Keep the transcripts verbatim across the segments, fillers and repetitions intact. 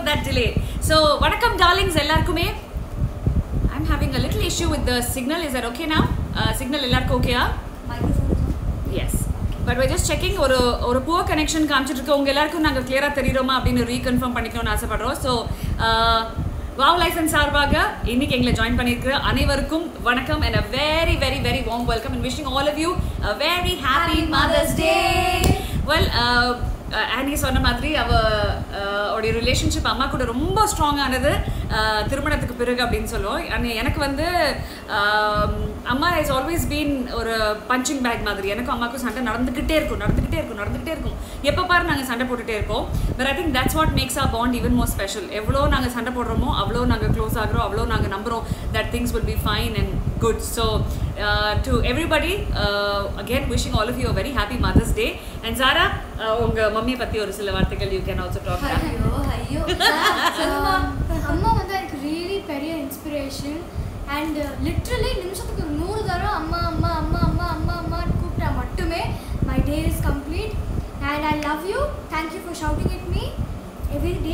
that delay. So vanakkam darlings ellarkume. I'm having a little issue with the signal. Is that okay now? Uh, signal ellarku okay ah? Microphone. Yes. But we're just checking ஒரு ஒரு poor connection காமிச்சிட்டு உங்க எல்லாருக்கும் நாங்க clear-ஆ தெரியுறோமா அப்படினு reconfirm பண்ணிக்கணும்னு ஆசைப்படுறோம். So wow license சார்பாக இன்னைக்கு எங்களை join பண்ணிருக்கிற அனைவருக்கும் வணக்கம் and a very very very warm welcome and wishing all of you a very happy Mother's Day. Well uh, ஆனி சொன்ன மாதிரி அவ அவருடைய ரிலேஷன்ஷிப் அம்மா கூட ரொம்ப ஸ்ட்ராங் ஆனது திருமணத்துக்கு பிறகு அப்படின்னு சொல்லுவோம். எனக்கு வந்து அம்மா இஸ் ஆல்வேஸ் பீன் ஒரு பஞ்சிங் பேக் மாதிரி. எனக்கும் அம்மாவுக்கும் சண்டை நடந்துக்கிட்டே இருக்கும் நடந்துக்கிட்டே இருக்கும் நடந்துக்கிட்டே இருக்கும் எப்போ பாரு நாங்கள் சண்டை போட்டுகிட்டே இருப்போம். But I think that's what makes our bond even more special. எவ்வளோ நாங்கள் சண்டை போடுறோமோ அவ்வளோ நாங்கள் க்ளோஸ் ஆகிறோம், அவ்வளோ நாங்கள் நம்புகிறோம் that things will be fine and good. So to everybody again wishing all of you very happy mother's day. And Sara உங்கள் மம்மியை பற்றி ஒரு சில வார்த்தைகள் யூ கேன் ஆல்சோ டாக். ஐயோ ஐயோ அம்மா வந்து எனக்கு ரியலி பெரிய இன்ஸ்பிரேஷன். அண்ட் லிட்ரலி நிமிஷத்துக்கு ஒரு நூறு தரம் அம்மா அம்மா அம்மா அம்மா அம்மா அம்மான்னு கூப்பிட்டா மட்டுமே my day is complete. And I love you. Thank you for shouting it me every day.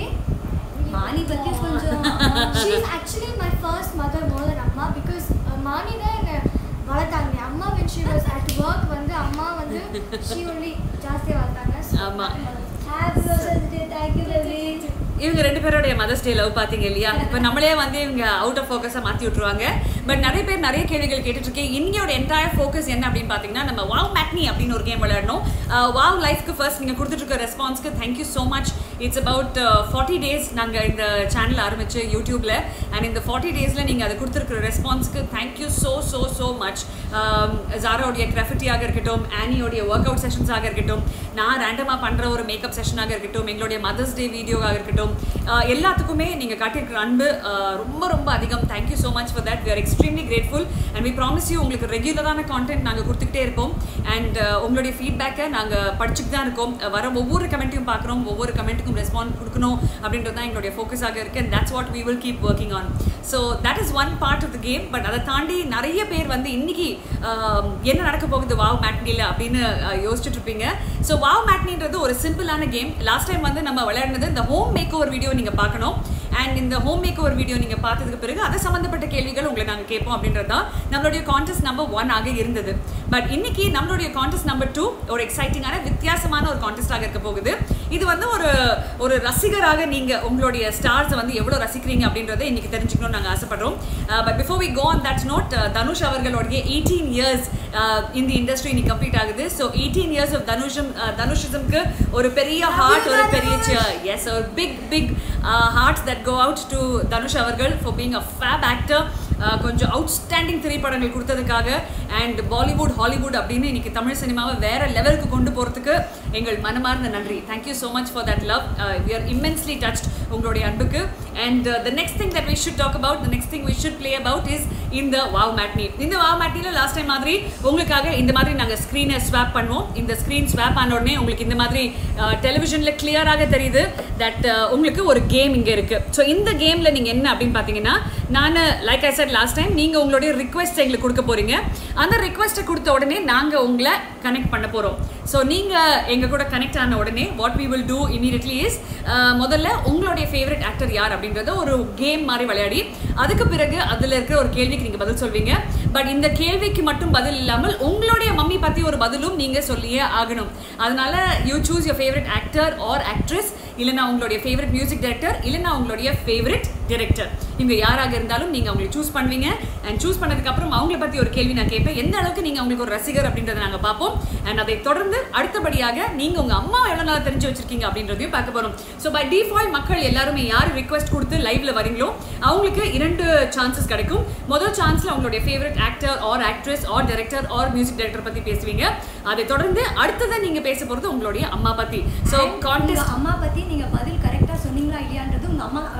மானி பற்றி கொஞ்சம் she is actually my first mother more then அம்மா. பிகாஸ் மானி தான் என்னை வளர்த்தாங்க. அம்மா when she was at work வந்து அம்மா வந்து she only ஜாஸ்தியாக வளர்த்தாங்க. ஆமாம். Happy mother's day. Thank you baby. இவங்க ரெண்டு பேரோடைய மதர்ஸ் டே லவ் பார்த்தீங்க இல்லையா? இப்போ நம்மளே வந்து இவங்க அவுட் ஆஃப் ஃபோக்கஸாக மாற்றி விட்ருவாங்க. பட் நிறைய பேர் நிறைய கேள்விகள் கேட்டுட்ருக்கேன். இன்னையோட என்டையர் ஃபோக்கஸ் என்ன அப்படின்னு பார்த்தீங்கன்னா, நம்ம வாவ் மேட்னி அப்படின்னு ஒரு கேம் விளையாடணும். வாவ் லைஃப்க்கு ஃபர்ஸ்ட் நீங்கள் கொடுத்துட்ருக்க ரெஸ்பான்ஸ்க்கு thank you so much. It's about forty days நாங்கள் இந்த சேனல் ஆரம்பிச்சு யூடியூப்பில். அண்ட் இந்த ஃபார்ட்டி டேஸில் நீங்கள் அதை கொடுத்துருக்குற ரெஸ்பான்ஸ்க்கு thank you so so so much. ஜாராவுடைய கிராஃபிட்டியாக இருக்கட்டும், ஆனியோடைய ஒர்க் அவுட் செஷன்ஸாக இருக்கட்டும், நான் ரேண்டமாக பண்ணுற ஒரு மேக்கப் செஷனாக இருக்கட்டும், எங்களுடைய மதர்ஸ் டே வீடியோவாக இருக்கட்டும், எல்லாத்துக்குமே நீங்கள் காட்டியிருக்கிற அன்பு ரொம்ப ரொம்ப அதிகம். Thank you so much for that. We are extremely grateful and we promise you உங்களுக்கு ரெகுலரான கான்டென்ட் நாங்கள் கொடுத்துக்கிட்டே இருக்கோம். அண்ட் உங்களுடைய ஃபீட்பேக்கை நாங்கள் படிச்சுட்டு தான் இருக்கோம். வர ஒவ்வொரு கமெண்ட்டையும் பார்க்குறோம், ஒவ்வொரு கமெண்ட்டுக்கும் ரெஸ்பாண்ட் கொடுக்கணும் அப்படின்றது தான் எங்களுடைய ஃபோக்கஸாக இருக்குது. And that's what we will keep working on. So that is one part of the game. But அதை தாண்டி நிறைய பேர் வந்து இன்னைக்கு என்ன நடக்க போகுது வாவ் மேட்னியில் அப்படின்னு யோசிச்சுட்டு இருப்பீங்க. ஸோ வாவ் மேட்னின்றது ஒரு சிம்பிளான கேம். லாஸ்ட் டைம் வந்து நம்ம விளையாடினது இந்த ஹோம் மேக் ஓவர் வீடியோ நீங்கள் பார்க்கணும். அண்ட் இந்த ஹோம் மேக் ஓவர் வீடியோ நீங்கள் பார்த்ததுக்கு பிறகு அதை சம்மந்தப்பட்ட கேள்விகள் உங்களை நாங்கள் கேட்போம் அப்படின்றது தான் நம்மளுடைய கான்டெஸ்ட் நம்பர் ஒன் ஆக இருந்தது. பட் இன்னைக்கு நம்மளுடைய கான்டெஸ்ட் நம்பர் டூ ஒரு எக்ஸைட்டிங்கான வித்தியாசமான ஒரு கான்டெஸ்டாக இருக்க போகுது. இது வந்து ஒரு ஒரு ரசிகராக நீங்கள் உங்களுடைய ஸ்டார்ஸை வந்து எவ்வளோ ரசிக்கிறீங்க அப்படின்றத இன்னைக்கு தெரிஞ்சுக்கணும்னு நாங்கள் ஆசைப்படுறோம். But before we go on that note, Dhanush அவர்களுடைய எயிட்டீன் இயர்ஸ் இந்த இண்டஸ்ட்ரி இன்னைக்கு கம்ப்ளீட் ஆகுது. ஸோ எயிட்டீன் இயர்ஸ் ஆஃப் தனுஷம் தனுஷிசம்க்கு ஒரு பெரிய ஹார்ட், ஒரு பெரிய எஸ் ஒரு big big hearts that go out to Dhanush அவர்கள் for being a fab actor. கொஞ்சம் அவுட்ஸ்டாண்டிங் திரைப்படங்கள் கொடுத்ததுக்காக அண்ட் பாலிவுட் ஹாலிவுட் அப்படின்னு இன்னைக்கு தமிழ் சினிமாவை வேற லெவலுக்கு கொண்டு போகிறதுக்கு எங்கள் மனமார்ந்த நன்றி. Thank you so much for that love. We are immensely touched உங்களுடைய அன்புக்கு. And the next thing that we should talk about, the next thing we should play about is இந்த வாவ் மேட்னி. இந்த வாவ் மேட்னியில் லாஸ்ட் டைம் மாதிரி உங்களுக்காக இந்த மாதிரி நாங்கள் ஸ்க்ரீனை ஸ்வாப் பண்ணுவோம். இந்த ஸ்க்ரீன் ஸ்வாப் ஆன உடனே உங்களுக்கு இந்த மாதிரி டெலிவிஷனில் கிளியராக தெரியுது தட் உங்களுக்கு ஒரு கேம் இங்கே இருக்குது. ஸோ இந்த கேமில் நீங்கள் என்ன அப்படின்னு பார்த்தீங்கன்னா, நான் like I said last time நீங்கள் உங்களுடைய ரிக்வெஸ்ட் எங்களுக்கு கொடுக்க போகிறீங்க. அந்த ரிக்வெஸ்ட்டை கொடுத்த உடனே நாங்கள் உங்களை கனெக்ட் பண்ண போகிறோம். ஸோ நீங்கள் எங்கள் கூட கனெக்ட் ஆன உடனே what we will do immediately is, முதல்ல உங்களுடைய ஃபேவரட் ஆக்டர் யார் அப்படின்றத ஒரு கேம் மாதிரி விளையாடி அதுக்கு பிறகு அதில் இருக்கிற ஒரு கேள்விக்கு நீங்கள் பதில் சொல்வீங்க. பட் இந்த கேள்விக்கு மட்டும் பதில் இல்லாமல் உங்களுடைய மம்மி பற்றி ஒரு பதிலும் நீங்கள் சொல்லியே ஆகணும். அதனால you choose your favourite actor or actress, இல்லைனா உங்களுடைய ஃபேவரட் மியூசிக் டைரக்டர், இல்லைனா உங்களுடைய ஃபேவரட் டிரெக்டர். இவங்க யாராக இருந்தாலும் நீங்கள் அவங்களுக்கு சூஸ் பண்ணுவீங்க. அண்ட் சூஸ் பண்ணதுக்கப்புறம் அவங்கள பற்றி ஒரு கேள்வி நான் கேட்பேன். எந்த அளவுக்கு நீங்கள் அவங்களுக்கு ஒரு ரசிகர் அப்படின்றத நாங்கள் பார்ப்போம். அண்ட் அதை தொடர்ந்து அடுத்தபடியாக நீங்கள் உங்கள் அம்மா எவ்வளோ நாள் தெரிஞ்சு வச்சிருக்கீங்க அப்படின்றதையும் பார்க்க போகிறோம். ஸோ பை டிஃபால்ட் மக்கள் எல்லாருமே யார் ரிக்வெஸ்ட் கொடுத்து லைவ்ல வரீங்களோ அவங்களுக்கு இரண்டு சான்சஸ் கிடைக்கும். முதல் சான்ஸில் அவங்களுடைய favourite actor or actress or director or music director பற்றி பேசுவீங்க. அதை தொடர்ந்து அடுத்ததான் நீங்கள் பேச போகிறது உங்களுடைய அம்மா பற்றி. ஸோ கான்டெஸ்ட் அம்மா பற்றி நீங்கள் பதில் கரெக்டாக சொன்னீங்களா இல்லையான்றது உங்கள் அம்மா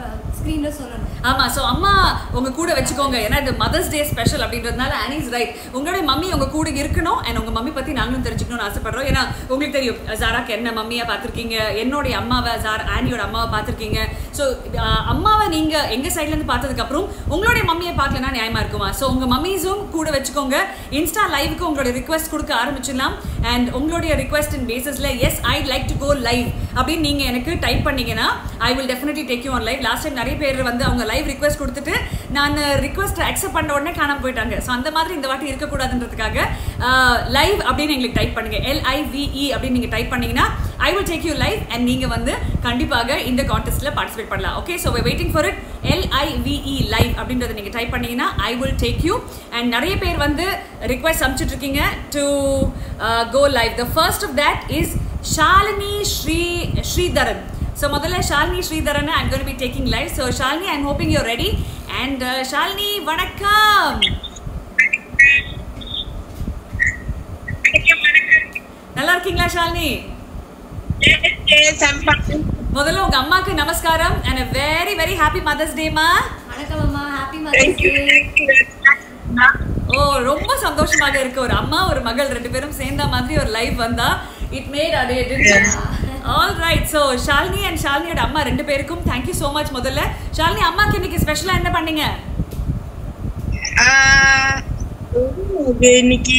ஸ்கிரீன்ல சொல்லணும். ஆமா, சோ அம்மா உங்க கூட வச்சுக்கோங்க. ஏன்னா இது மதர்ஸ் டே ஸ்பெஷல் அப்படின்றதுனால ஆனி இஸ் ரைட். உங்களுடைய மம்மி உங்க கூட இருக்கணும் அண்ட் உங்க மம்மி பத்தி நாங்களும் தெரிஞ்சுக்கணும்னு ஆசைப்படுறோம். ஏன்னா உங்களுக்கு தெரியும் ஜாராக்கு என்ன மம்மியா பார்த்துருக்கீங்க, என்னுடைய அம்மாவை ஜாரா ஆனியோட அம்மாவை பார்த்துருக்கீங்க. ஸோ அம்மாவை நீங்க எங்க சைட்ல இருந்து பார்த்ததுக்கு அப்புறம் உங்களுடைய மம்மியை பார்க்கலன்னா நியாயமா இருக்குமா? ஸோ உங்க மம்மிஸும் கூட வச்சுக்கோங்க. இன்ஸ்டா லைவுக்கு உங்களோட ரிக்வெஸ்ட் கொடுக்க ஆரம்பிச்சிடலாம். அண்ட் உங்களுடைய ரிக்வெஸ்ட் இன் பேசிஸ்ல yes I like to go live அப்படின்னு நீங்க எனக்கு டைப் பண்ணீங்கன்னா I will definitely take you on live. Last time நிறைய பேர் வந்து அவங்க லைவ் ரிக்வெஸ்ட் கொடுத்துட்டு நான் ரிக்வெஸ்ட் அக்செப்ட் பண்ண உடனே காணாம போயிட்டாங்க. ஸோ அந்த மாதிரி இந்த வாட்டி இருக்கக்கூடாதுன்றதுக்காக லைவ் அப்படின்னு எங்களுக்கு டைப் பண்ணுங்க. எல்ஐவிஇ அப்படின்னு நீங்க டைப் பண்ணீங்கன்னா I will take you live and நீங்க வந்து கண்டிப்பாக இந்த கான்டெஸ்ட்ல பார்ட்டிசிபேட் பண்ணலாம். Okay, so waiting for it. LIVE live அப்படின்றத நீங்க டைப் பண்ணீங்கன்னா I will take you. And நிறைய பேர் வந்து ரிக்வெஸ்ட் அனுப்பிச்சிட்டு இருக்கீங்க to go live. The first of that is Shalini Sri Sridharan. So முதல்ல Shalini Sridharan I'm going to be taking live. So Shalini, I'm hoping you're ready. And uh, Shalini வணக்கம். நல்லா இருக்கீங்களா ஷாலினி? Yes, I'm fine. முதல்ல உங்க அம்மாக்கு நமஸ்காரம் and a very very happy Mother's Day மா. வணக்கம் அம்மா, ஹாப்பி மதர்ஸ் டே. ஓ, ரொம்ப சந்தோஷமாக இருக்கு. ஒரு அம்மா ஒரு மகள் ரெண்டு பேரும் சேர்ந்த மாதிரி ஒரு லைவ் வந்தா it made our day, didn't it? All right, so Shalini and ஷாலினியோட அம்மா ரெண்டு பேருக்கும் thank you so much. முதல்ல ஷாலினி, அம்மாக்கு இன்னைக்கு ஸ்பெஷலா என்ன பண்ணீங்க? ஆ இன்னைக்கு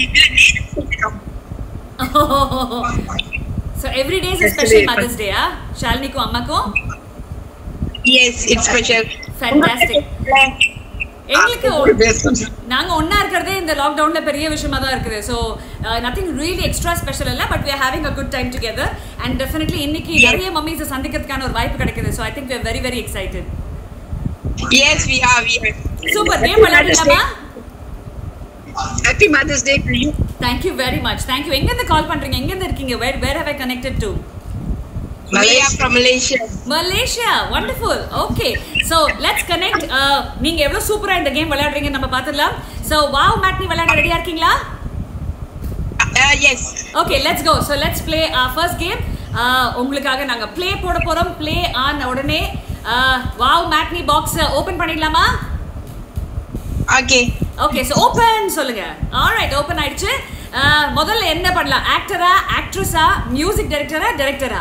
so every day is a special Mother's Day, ah? ஷாலினிக்கும் அம்மாக்கும்? Yes, it's special. Fantastic. எங்களுக்கு நாங்க ஒண்ணா இருக்கிறதே இந்த லாக்டவுன்ல பெரிய விஷயமா தான் இருக்குது. So nothing really extra special இல்லை, but we are having a good time together. And definitely இன்னைக்கு நிறைய மம்மிஸை சந்திக்கிறதுக்கான ஒரு வாய்ப்பு கிடைக்குது. So I think we are very very excited. Yes, we are. We are. Super. Game விளையாடலாமா? Happy Mother's Day to you. Thank you very much. Thank you. எங்க இருந்து கால் பண்றீங்க? எங்க இருந்து இருக்கீங்க? Where where have I connected to? Malaysia. From Malaysia. Malaysia. Wonderful. Okay. So let's connect. Uh, நீங்க எவ்வளவு சூப்பரா இந்த கேம் விளையாடுறீங்க நம்ம பார்த்துடலாம். So wow matinee விளையாட ரெடியா இருக்கீங்களா? Uh, yes. Okay, let's go. So let's play our first game. Uh, உங்களுக்காக நாங்க play போட போறோம். Play ஆன உடனே uh, wow matinee box open பண்ணிடலாமா? Okay. Okay, so open சொல்லுங்க. All right, open ஆயிடுச்சு. Uh, முதல்ல என்ன பண்ணலாம்? ஆக்டரா, ஆக்ட்ரஸா, மியூசிக் டைரக்டரா, டைரக்டரா?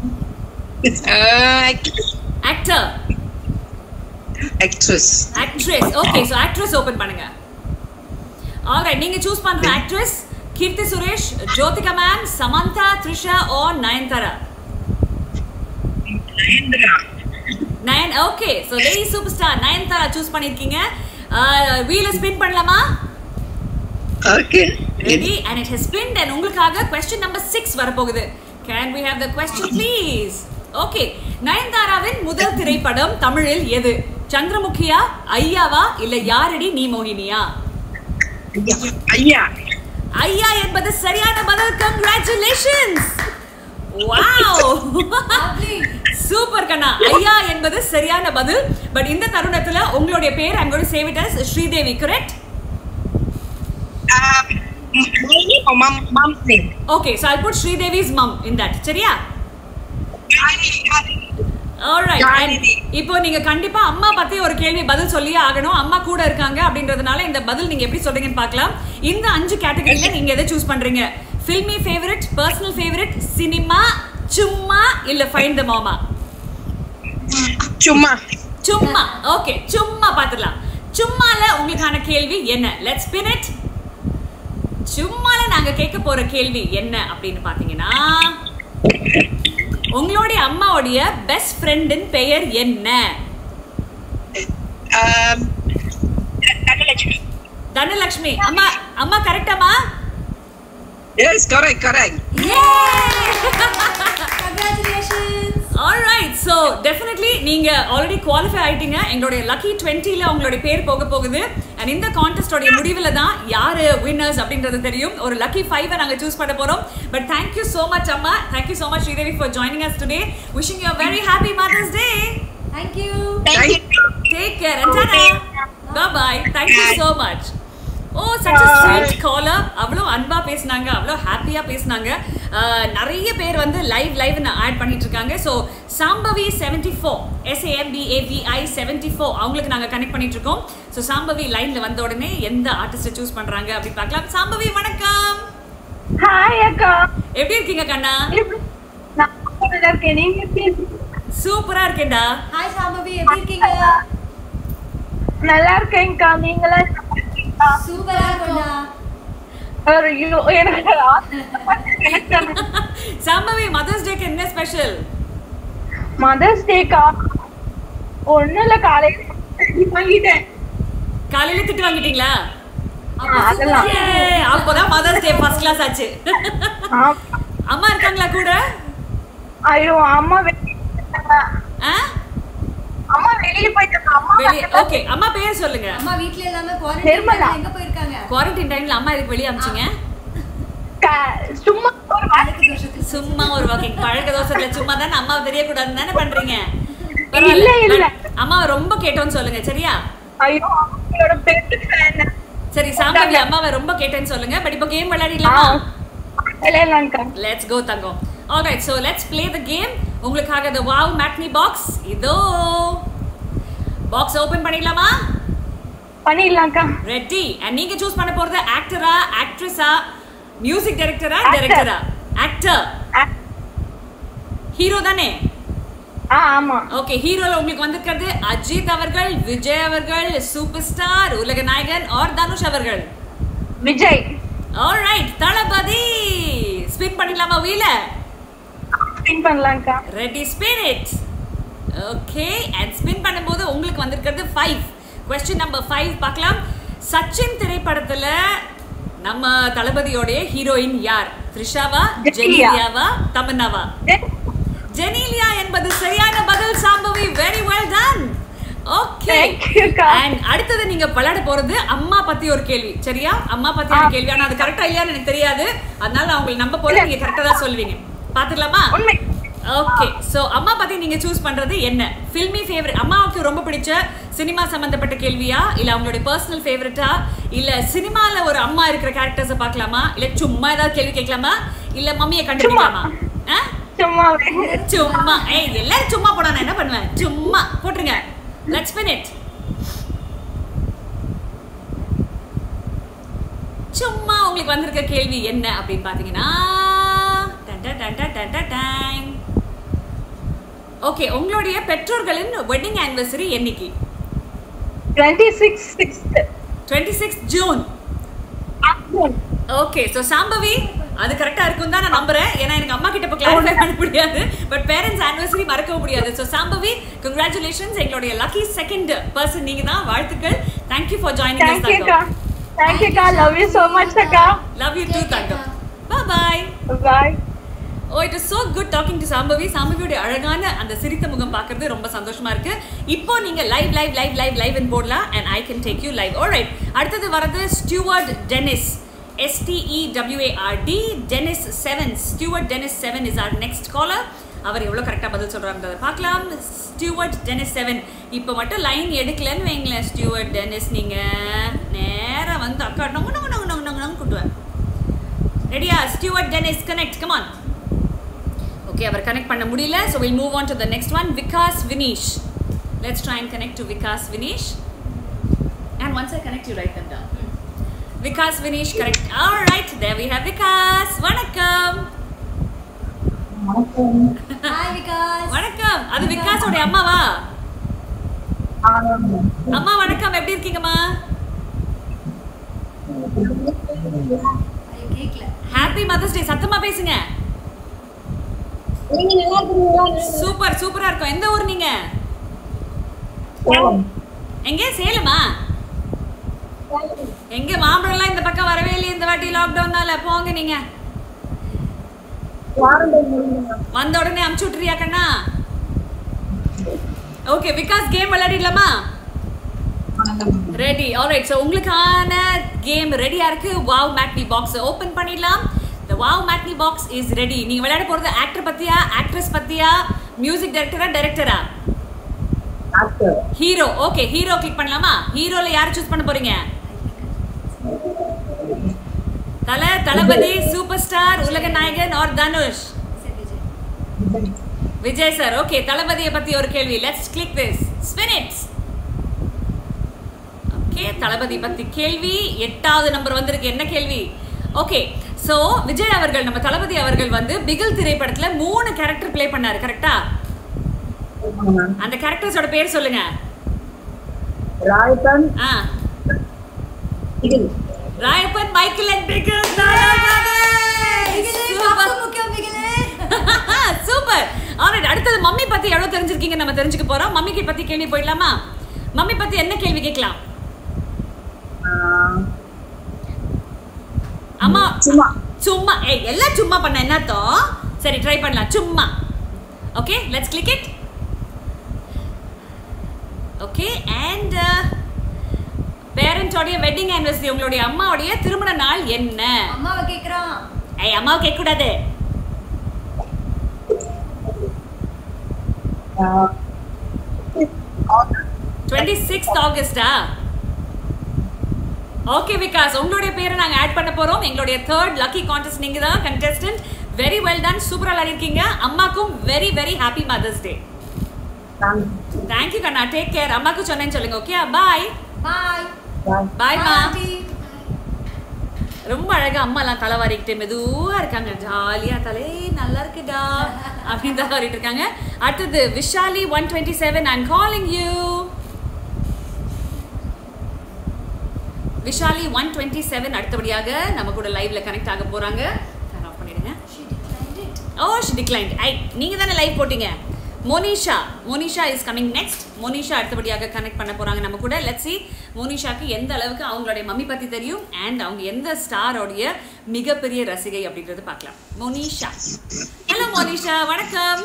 Uh, Actor. Actress. Actress. Okay, so actress open பண்ணுங்க. All right, நீங்க choose பண்ற actress Kirti Suresh, Jyotika ma'am, Samantha, Trisha or Nayanthara? Nayanthara. Nayan. Okay, so lady superstar Nayanthara choose பண்ணிருக்கீங்க. Wheel spin பண்ணலாமா? Okay. Ready? And it has spinned and உங்களுக்காக question number six வரப்போகுது. Can we have the question please? Okay, நயன்தாராவின் முதல் திரைப்படம் தமிழில் எது? சந்திரமுகியா, ஐயாவா, இல்ல யாரடி நீ மோகினியா? ஐயா. ஐயா என்பது சரியான பதில். Congratulations. Wow. சூப்பர் கண்ணா. ஐயா என்பது சரியான பதில். பட் இந்த தருணத்துல உங்களுடைய பேர் I'm going to save it as Sridevi, correct? Uh, mom, mom's name. Okay, so I'll put Sridevi's mom in that. சரியா? Alright. இப்போ நீங்க கண்டிப்பா அம்மா பத்தி ஒரு கேள்வி பதில் சொல்லியே ஆகணும். அம்மா கூட இருக்காங்க அப்படின்றதுனால இந்த பதில் நீங்க எப்படி சொல்றீங்கன்னு பார்க்கலாம். இந்த அஞ்சு கேட்டகரியில நீங்க எதை சூஸ் பண்றீங்க? Filmy favourite, personal favourite, cinema, சும்மா இல்ல ஃபைண்ட் தி மாமா? சும்மா. சும்மா. ஓகே, சும்மா பாத்துடலாம். சும்மால உங்களுக்கான கேள்வி என்ன? Let's spin it. சும்மால நாங்க கேட்க போற கேள்வி என்ன அப்படின்னு பாத்தீங்கன்னா, உங்களுடைய அம்மாவுடைய பெஸ்ட் ஃப்ரெண்டின் பெயர் என்ன? தனலட்சுமி. தனலட்சுமி. அம்மா அம்மா கரெக்டாமா? Yes, correct, correct. Yay! Congratulations. All right, so definitely நீங்க ஆல்ரெடி குவாலிஃபை ஆயிட்டீங்க. எங்களுடைய லக்கி டுவெண்ட்டில உங்களுடைய பேர் போக போகுது. அண்ட் இந்த கான்டெஸ்டோட முடிவுல தான் யாரு வின்னர்ஸ் அப்படின்றது தெரியும். ஒரு லக்கி ஃபைவ் நாங்க சூஸ் பண்ண போறோம். But thank you so much அம்மா. Thank you so much Sridevi for joining us today. Wishing you a very happy Mother's Day. Thank you. Thank you. Take care and ta-da. Bye bye. Thank you so much. Oh, such a sweet caller. அவ்வளோ அன்பா பேசினாங்க, அவ்வளோ ஹாப்பியா பேசினாங்க. நிறைய பேர் வந்து live live add பண்ணிட்டு இருக்காங்க. So Shambhavi seventy four S A M B A V I seventy four அவங்களுக்கு நாங்கள் கனெக்ட் பண்ணிட்டு இருக்கோம். ஸோ சாம்பவி லைன்ல வந்த உடனே எந்த ஆர்டிஸ்டை சூஸ் பண்றாங்க அப்படின்னு பார்க்கலாம். சாம்பவி வணக்கம். ஹாய் அக்கா, எப்படி இருக்கீங்க கண்ணா? நான் நல்லா இருக்கேன், நீங்க எப்படி இருக்கீங்க? சூப்பரா இருக்கேன்டா. ஹாய் சாம்பவி, எப்படி இருக்கீங்க? நல்லா இருக்கேன்க்கா, நீங்களா? சூப்பரா இருக்கேன்டா. ஐயோ எனக்கு சாம்பவி மதர்ஸ் டேக்கு என்ன ஸ்பெஷல்? மதர்ஸ் டேக்கா ஒண்ணும் இல்ல, காலையில வாங்கிட்டேன். காலையில திட்டு வாங்கிட்டீங்களா? அதெல்லாம் ஏய், அப்பதான் மதர்ஸ் டே ஃபர்ஸ்ட் கிளாஸ் ஆச்சு. ஆமா. அம்மா இருக்காங்களா கூட? ஐயோ அம்மா வெளிய போயிட்டாங்க. ஆ? அம்மா வெளிய போயிட்டாங்க. அம்மா வெளிய ஓகே, அம்மா பேர் சொல்லுங்க. அம்மா வீட்ல இல்லாம நிர்மலா. குவாரண்டைன் எங்க போயிருக்காங்க? குவாரண்டைன் டைம்ல அம்மா இதுக்கு வெளிய அனுப்பிச்சீங்க? க- சும்மா ஒரு வாரம் பழக்க தோஷத்துக்கு சும்மா ஒரு வாக்கிங் பழக்க தோசைல சும்மா தானே அம்மா தெரியக்கூடாதுன்னு தானே பண்றீங்க? இல்ல, பரவாயில்ல. இல்ல. அம்மா ரொம்ப கேட்டோன்னு சொல்லுங்க சரியா? ஐயோ அவங்களோட பெஸ்ட் ஃபேன். சரி சாம்பவி அம்மாவை ரொம்ப கேட்டேன்னு சொல்லுங்க. பட் இப்போ கேம் விளையாடிடலாமா? இல்லைங்கக்கா. லெட்ஸ் கோ தங்கம். Alright, so let's play the game. உங்களுக்காக the wow matinee box இதோ. பாக்ஸ் ஓபன் பண்ணிடலாமா? பண்ணிடலாம்க்கா. ரெடி. அண்ட் நீங்க சூஸ் பண்ண போறது ஆக்டரா, ஆக்ட்ரஸா, மியூசிக் டைரக்டரா, Actor. டைரக்டரா? ஆக்டர். ஆ- ஹீரோ தானே? ஆ ஆமா. ஓகே, ஹீரோல உங்களுக்கு வந்திருக்கிறது அஜித் அவர்கள், விஜய் அவர்கள், சூப்பர் ஸ்டார், உலக நாயகன் ஆர் தனுஷ் அவர்கள்? விஜய். ஆல்ரைட், தளபதி. ஸ்பின் பண்ணிடலாமா வீல? ஸ்பின் பண்ணலாம்க்கா. Ready, spin it. Okay, and spin பண்ணும்போது உங்களுக்கு வந்திருக்கிறது ஃபைவ். கொஸ்டின் நம்பர் ஃபைவ் பார்க்கலாம். சச்சின் திரைப்படத்துல நம்ம தளபதியோட ஹீரோயின் யார்? த்ரிஷாவா, ஜெனிலியா. ஜெனிலியாவா, தமன்னாவா? ஜெனிலியா என்பது சரியான பதில் Shambhavi. Very well done. Okay, Thank you, அக்கா. அண்ட் அடுத்தது நீங்க விளையாட போறது அம்மா பத்தி ஒரு கேள்வி சரியா? அம்மா பத்தியான ஆ. கேள்வி. ஆனா அது கரெக்டா இல்லையான்னு எனக்கு தெரியாது, அதனால நான் உங்களுக்கு நம்ப போறேன். நீங்க கரெக்டா தான் சொல்வீங்க. பாத்துக்கலாமா? உண்மை. ஓகே, சோ அம்மா பத்தி நீங்க சூஸ் பண்றது என்ன? ஃபில்மி ஃபேவரட், அம்மாவுக்கு ரொம்ப பிடிச்ச சினிமா சம்பந்தப்பட்ட கேள்வியா, இல்ல அவங்களுடைய பர்சனல் ஃபேவரட்டா, இல்ல சினிமால ஒரு அம்மா இருக்கிற கேரக்டர்ஸை பார்க்கலாமா, இல்ல சும்மா ஏதாவது கேள்வி கேட்கலாமா, இல்ல மம்மியை கண்டுபிடிக்கலாமா? ஆ? சும்மாவே. சும்மா. ஏய், எல்லாரும் சும்மா போனா நான் என்ன பண்ணுவேன்? சும்மா போட்டுருங்க. Let's spin it. சும்மா உங்களுக்கு வந்திருக்க கேள்வி என்ன அப்படின்னு பாத்தீங்கன்னா ஓகே, உங்களுடைய பெற்றோர்களின் வெட்டிங் ஆனிவர்சரி என்னைக்கு? twenty-six sixth. Twenty six June. Okay, so Shambhavi அது கரெக்டா இருக்கும் தான் நான் நம்புறேன். ஏன்னா எனக்கு அம்மா கிட்ட போய் கிளாரிஃபை பண்ண முடியாது, பட் பேரண்ட்ஸ் ஆனிவர்சரி மறக்க முடியாது. So Shambhavi, congratulations. எங்களுடைய லக்கி செகண்ட் பர்சன் நீங்க தான். வாழ்த்துக்கள். Thank you for joining us. Thank you, அக்கா. Thank you, அக்கா. Love you so much, அக்கா. Love you too, தங்கம். Bye bye. Bye. Oh, it is so good talking to Shambhavi. சாம்பவியோட அழகான அந்த சிரித்த முகம் பார்க்கறது ரொம்ப சந்தோஷமா இருக்கு. இப்போ நீங்க live live live live live ன்னு போடலாம், and I can take you live. Alright, அடுத்தது வரது Stuart Dennis. S T E W A R D Dennis seven. Stewart Dennis seven is our next caller. அவர் எவ்வளவு கரெக்டா பதில் சொல்றாருன்றத பார்க்கலாம். Stuart Dennis seven. இப்போ மட்டும் லைன் எடுக்கலன்னு வைங்களேன் ஸ்டூவர்ட் டெனிஸ், நீங்க நேரா வந்து அக்கா நொங்கு நொங்கு நொங்கு நொங்கு நொங்குன்னு கூட்டுவேன். ரெடியா? Stuart Dennis connect, come on. Okay, அவர் கனெக்ட் பண்ண முடியல. So we'll move on to the next one. Vikas Vinesh. Let's try and connect to Vikas Vinesh. And once I connect, you write them down. Hmm. Vikas Vinesh, correct. All right, there we have Vikas. Vanakkam. Hi Vikas. வணக்கம். அது விகாஸ் ஓட அம்மாவா? அம்மா வணக்கம், எப்படி இருக்கீங்கம்மா? ஐயோ கேக்கல. Happy mother's day. சத்தமா பேசுங்க. நீங்க நல்லா இருக்கீங்களா? சூப்பர் சூப்பரா இருக்கும். எந்த ஊர் நீங்க? எங்க? சேலமா? எங்க மாம்பழம்லாம் இந்த பக்கம் வரவே இல்லையே இந்த வாட்டி லாக்டவுன்னால. போங்க நீங்க. வந்த உடனே அமுச்சு விட்டுறியா கண்ணா? ஓகே, விகாஸ் கேம் விளையாடிடலாமா? ரெடி. ஆல்ரைட், சோ உங்களுக்கான கேம் ரெடியா இருக்கு. வாவ் மேட்னி பாக்ஸ் ஓபன் பண்ணிடலாம். The wow matinee box is ready. நீங்க விளையாட போறது ஆக்டர் பத்தியா, ஆக்ட்ரஸ் பத்தியா, மியூசிக் டைரக்டரா, டைரக்டரா? Actor. Hero. Okay, hero click பண்ணலாமா? ஹீரோல யாரை சூஸ் பண்ண போறீங்க? தல, தளபதி, சூப்பர் ஸ்டார், உலக நாயகன் ஆர் தனுஷ்? சரி விஜய். விஜய் சார் ஓகே தளபதியை பத்தி ஒரு கேள்வி let's click this spin it okay Thalapathy பத்தி கேள்வி எட்டாவது நம்பர் வந்திருக்கு என்ன கேள்வி ஓகே சோ விஜய் அவர்கள் நம்ம தளபதி அவர்கள் வந்து பிகில் திரைப்படத்துல மூணு கேரக்டர் ப்ளே பண்ணாரு கரெக்ட்டா அந்த கேரக்டர்ஸோட பேர் சொல்லுங்க ராயப்பன் ஆ Bigil Rayappan Michael and Bigil super alright அடுத்தது மம்மி பத்தி எவ்வளவு தெரிஞ்சிருக்கீங்க நம்ம தெரிஞ்சுக்க போறோம் மம்மிக்கு பத்தி கேள்வி போயிடலாமா மம்மி பத்தி என்ன கேள்வி கேட்கலாம் அம்மா சும்மா சும்மா ஏய் எல்லாம் சும்மா பண்ண என்ன அர்த்தம் சரி ட்ரை பண்ணலாம் சும்மா okay let's click it okay and பேரண்ட்ஸோடைய வெட்டிங் ஆனிவர்சரி உங்களுடைய அம்மாவுடைய திருமண நாள் என்ன அம்மாவை கேக்குறான் ஏய் அம்மாவை கேட்க கூடாது twenty-sixth ஆகஸ்டா ஓகே விகாஸ் உங்களுடைய பேரை நாங்க ஆட் பண்ண போறோம் எங்களுடைய third lucky contest நீங்க தான் contestant very well done சூப்பரா விளையாடிருக்கீங்க அம்மாக்கும் very very happy mother's day thank you Kanna take care அம்மாக்கு சொன்னேன்னு சொல்லுங்க ஓகே bye பாய் bye மா ரொம்ப அழகா அம்மா எல்லாம் தலைவாரிக்கிட்டே மெதுவா இருக்காங்க ஜாலியா தலை நல்லா இருக்குடா அப்படின்னு தான் வாரிட்டு இருக்காங்க அடுத்தது Vishali one twenty-seven I'm calling you Vishali one twenty-seven அடுத்தபடியாக நம்ம கூட லைவ்ல கனெக்ட் ஆக போறாங்க டர்ன் ஆஃப் பண்ணிடுங்க ஓ she declined ஐ நீங்க தானே லைவ் போட்டீங்க Monisha Monisha is coming next Monisha அடுத்தபடியாக கனெக்ட் பண்ண போறாங்க நம்ம கூட லெட்ஸ் see மோனிஷாக்கு எந்த அளவுக்கு அவங்களுடைய மம்மி பத்தி தெரியும் அண்ட் அவங்க எந்த ஸ்டாரோடைய மிகப்பெரிய ரசிகை அப்படிங்கறது பார்க்கலாம் மோனிஷா ஹலோ மோனிஷா வணக்கம்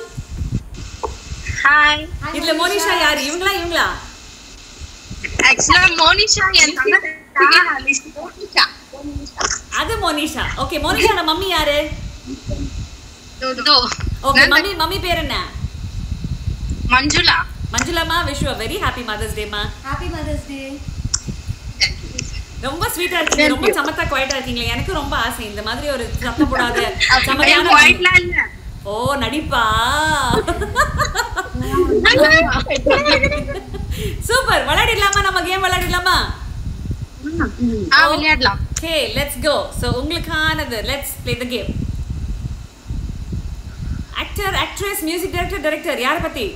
ஹாய் இதுல மோனிஷா யார் இவங்களா இவங்களா ஆக்சுவலா மோனிஷா என் தங்கச்சி மோனிஷா அது மோனிஷா ஓகே மோனிஷாட மம்மி யாரு தோ ஓகே மம்மி மம்மி பேர் என்ன மஞ்சுளா மஞ்சுளாமா wish you a very happy mother's day மா ஹாப்பி மதர்ஸ் டே ரொம்ப ஸ்வீட்டா இருக்கீங்க ரொம்ப சமத்தா குவைட்டா இருக்கீங்க எனக்கு ரொம்ப ஆசை இந்த மாதிரி ஒரு சத்தம் போடாத அப்படியே சமத்தான குவைட்ல இல்ல ஓ நடிப்பா சூப்பர் விளையாடிடலாமா நம்ம கேம் விளையாடிடலாமா ஆ விளையாடலாம் ஓகே லெட்ஸ் கோ சோ உங்களுக்கானது let's play the game actor actress music director director யார பத்தி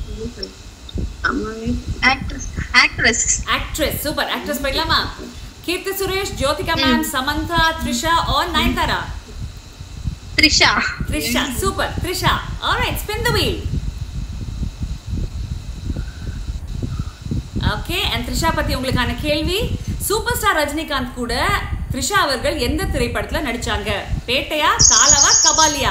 actress actress actress super actress போயிடலாமா Keerthy Suresh Jyothika ma'am Samantha Trisha or Nayanthara Trisha Trisha super Trisha alright spin the wheel okay and Trisha பத்தி உங்களுக்கான கேள்வி சூப்பர் ஸ்டார் ரஜினிகாந்த் கூட த்ரிஷா அவர்கள் எந்த திரைப்படத்துல நடிச்சாங்க பேட்டையா காலவா கபாலியா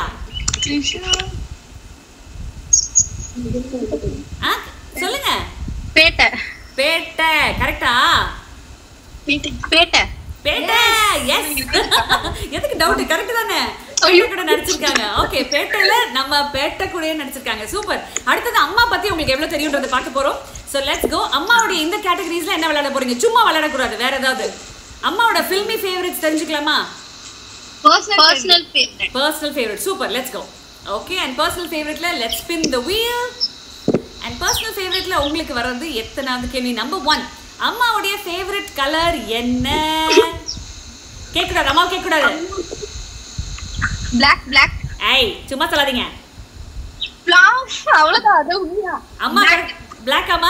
ஆ சொல்லுங்க பேட்டை பேட்டை கரெக்ட்டா பேட்டை பேட்டை எஸ் எதுக்கு டவுட் கரெக்ட் தானே பேட்டை கூட நடிச்சிருக்காங்க ஓகே பேட்டையில நம்ம பேட்டை கூடயே நடிச்சிருக்காங்க சூப்பர் அடுத்தது அம்மா பத்தி உங்களுக்கு எவ்வளவு தெரியும்ன்றதை பார்க்க போறோம் சோ லெட்ஸ் கோ அம்மாவுடைய இந்த கேட்டகரிஸ்ல என்ன விளையாட போறீங்க சும்மா விளையாட கூடாது வேற ஏதாவது அம்மாவோட ஃபில்மி ஃபேவரட்ஸ் தெரிஞ்சுக்கலாமா personal favourite personal favorite super let's go okay and personal favorite la let's spin the wheel and personal favorite la உங்களுக்கு வரது எத்தனாவது கேள்வி நம்பர் one அம்மாவுடைய favorite color என்ன கேக்குறாங்க அம்மா கேக்குறாங்க black black ஏய் சும்மா சொல்லாதீங்க black அவ்வளவுதான் அது உண்மையா அம்மா black அம்மா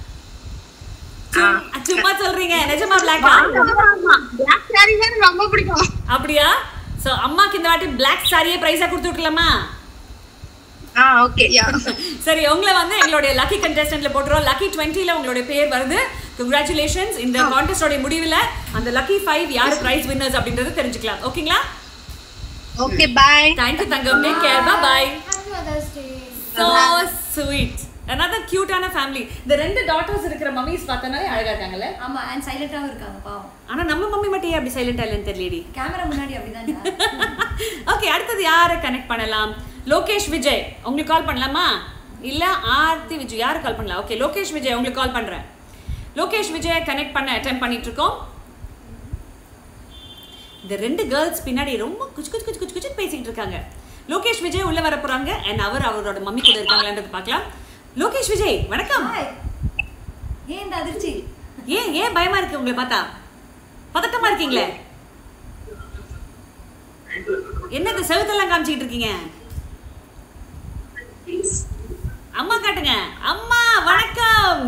சும்மா சொல்றீங்க நிஜமா black ஆ black saree தான் ரொம்ப பிடிக்கும் அப்படியா சோ அம்மாக்கு இந்த வாட்டி black saree பிரைஸா கொடுத்து விட்டுலாமா ஆ ஓகே யா சரி உங்களை வந்து எங்களுடைய லக்கி கண்டெஸ்டன்ட்ல போட்டுறோம் லக்கி twenty ல உங்களுடைய பேர் வருது congratulations இந்த கான்டெஸ்டோட முடிவுல அந்த லக்கி five யார் பிரைஸ் வின்னர்ஸ் அப்படிங்கறது தெரிஞ்சுக்கலாம் ஓகேங்களா ஓகே பை thank you தங்கம் take care bye bye happy mother's day so sweet another cute ஆன family இந்த ரெண்டு டாட்டர்ஸ் இருக்கிற மம்மிஸ் பார்த்தனாலே அழகா இருக்காங்கல்ல ஆமா அண்ட் சைலண்டாவும் இருக்காங்க பாவம் ஆனா நம்ம மம்மி மட்டும் ஏன் அப்படி சைலண்டா இல்லன்னு தெரியலடி கேமரா முன்னாடி அப்படிதான் ஓகே அடுத்தது யாரை கனெக்ட் பண்ணலாம் லோகேஷ் விஜய் உங்களுக்கு கால் பண்ணலாமா இல்ல ஆர்த்தி விஜய் யாரு கால் பண்ணலாம் ஓகே லோகேஷ் விஜய் உங்களுக்கு கால் பண்றேன் லோகேஷ் விஜய் கனெக்ட் பண்ண அட்டெம்ப்ட் பண்ணிட்டு இருக்கோம் இந்த ரெண்டு கேர்ள்ஸ் பின்னாடி ரொம்ப குச்சு குச்சு குச்சு குச்சு குச்சு பேசிட்டு இருக்காங்க லோகேஷ் விஜய் உள்ள வர போறாங்க and அவர் அவரோட மம்மி கூட இருக்காங்களான்றது பார்க்கலாம். லோகேஷ் விஜய் வணக்கம். ஏன் இந்த அதிர்ச்சி? ஏன் ஏன் பயமா இருக்கு உங்களை பார்த்தா? பதட்டமா இருக்கீங்களே? என்னது செவுத்தெல்லாம் காமிச்சிட்டு இருக்கீங்க? அம்மா காட்டுங்க. அம்மா வணக்கம்.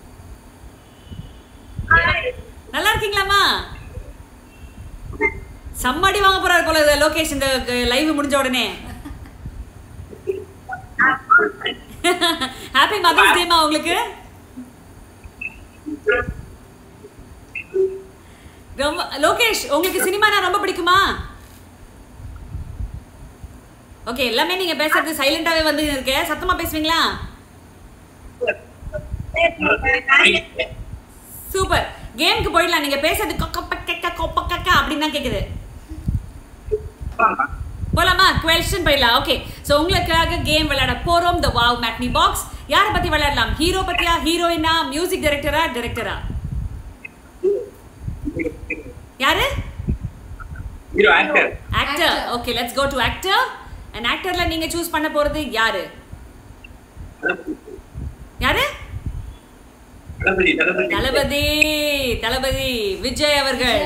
நல்லா இருக்கீங்களாம்மா? சம்மடி வாங்க போறாரு போல லோகேஷ் இந்த லைவ் முடிஞ்ச உடனே. ஹாப்பி மதர்ஸ் டேமா உங்களுக்கு. ரொம்ப லோகேஷ் உங்களுக்கு சினிமானா ரொம்ப பிடிக்குமா? ஓகே எல்லாமே நீங்க பேசுறது சைலண்டாவே வந்து இருக்கு. சத்தமா பேசுவீங்களா? சூப்பர். கேம்க்கு போயிடலாம். நீங்க பேசுறது கொக்க பக்க கொப்ப கக்க அப்படினா கேக்குது. போலாமா? क्वेश्चन போயிடலாம். ஓகே சோ உங்களுக்காக கேம் விளையாட போறோம். The wow matinee box. யார பத்தி விளையாடலாம்? ஹீரோ பத்தியா, ஹீரோயினா, மியூசிக் டைரக்டரா, டைரக்டரா? யாரு? Hero actor. Actor. Okay let's go to actor. an actorல நீங்க சூஸ் பண்ண போறது யாரு? யாரு? தளபதி தளபதி தளபதி தளபதி விஜய் அவர்கள்.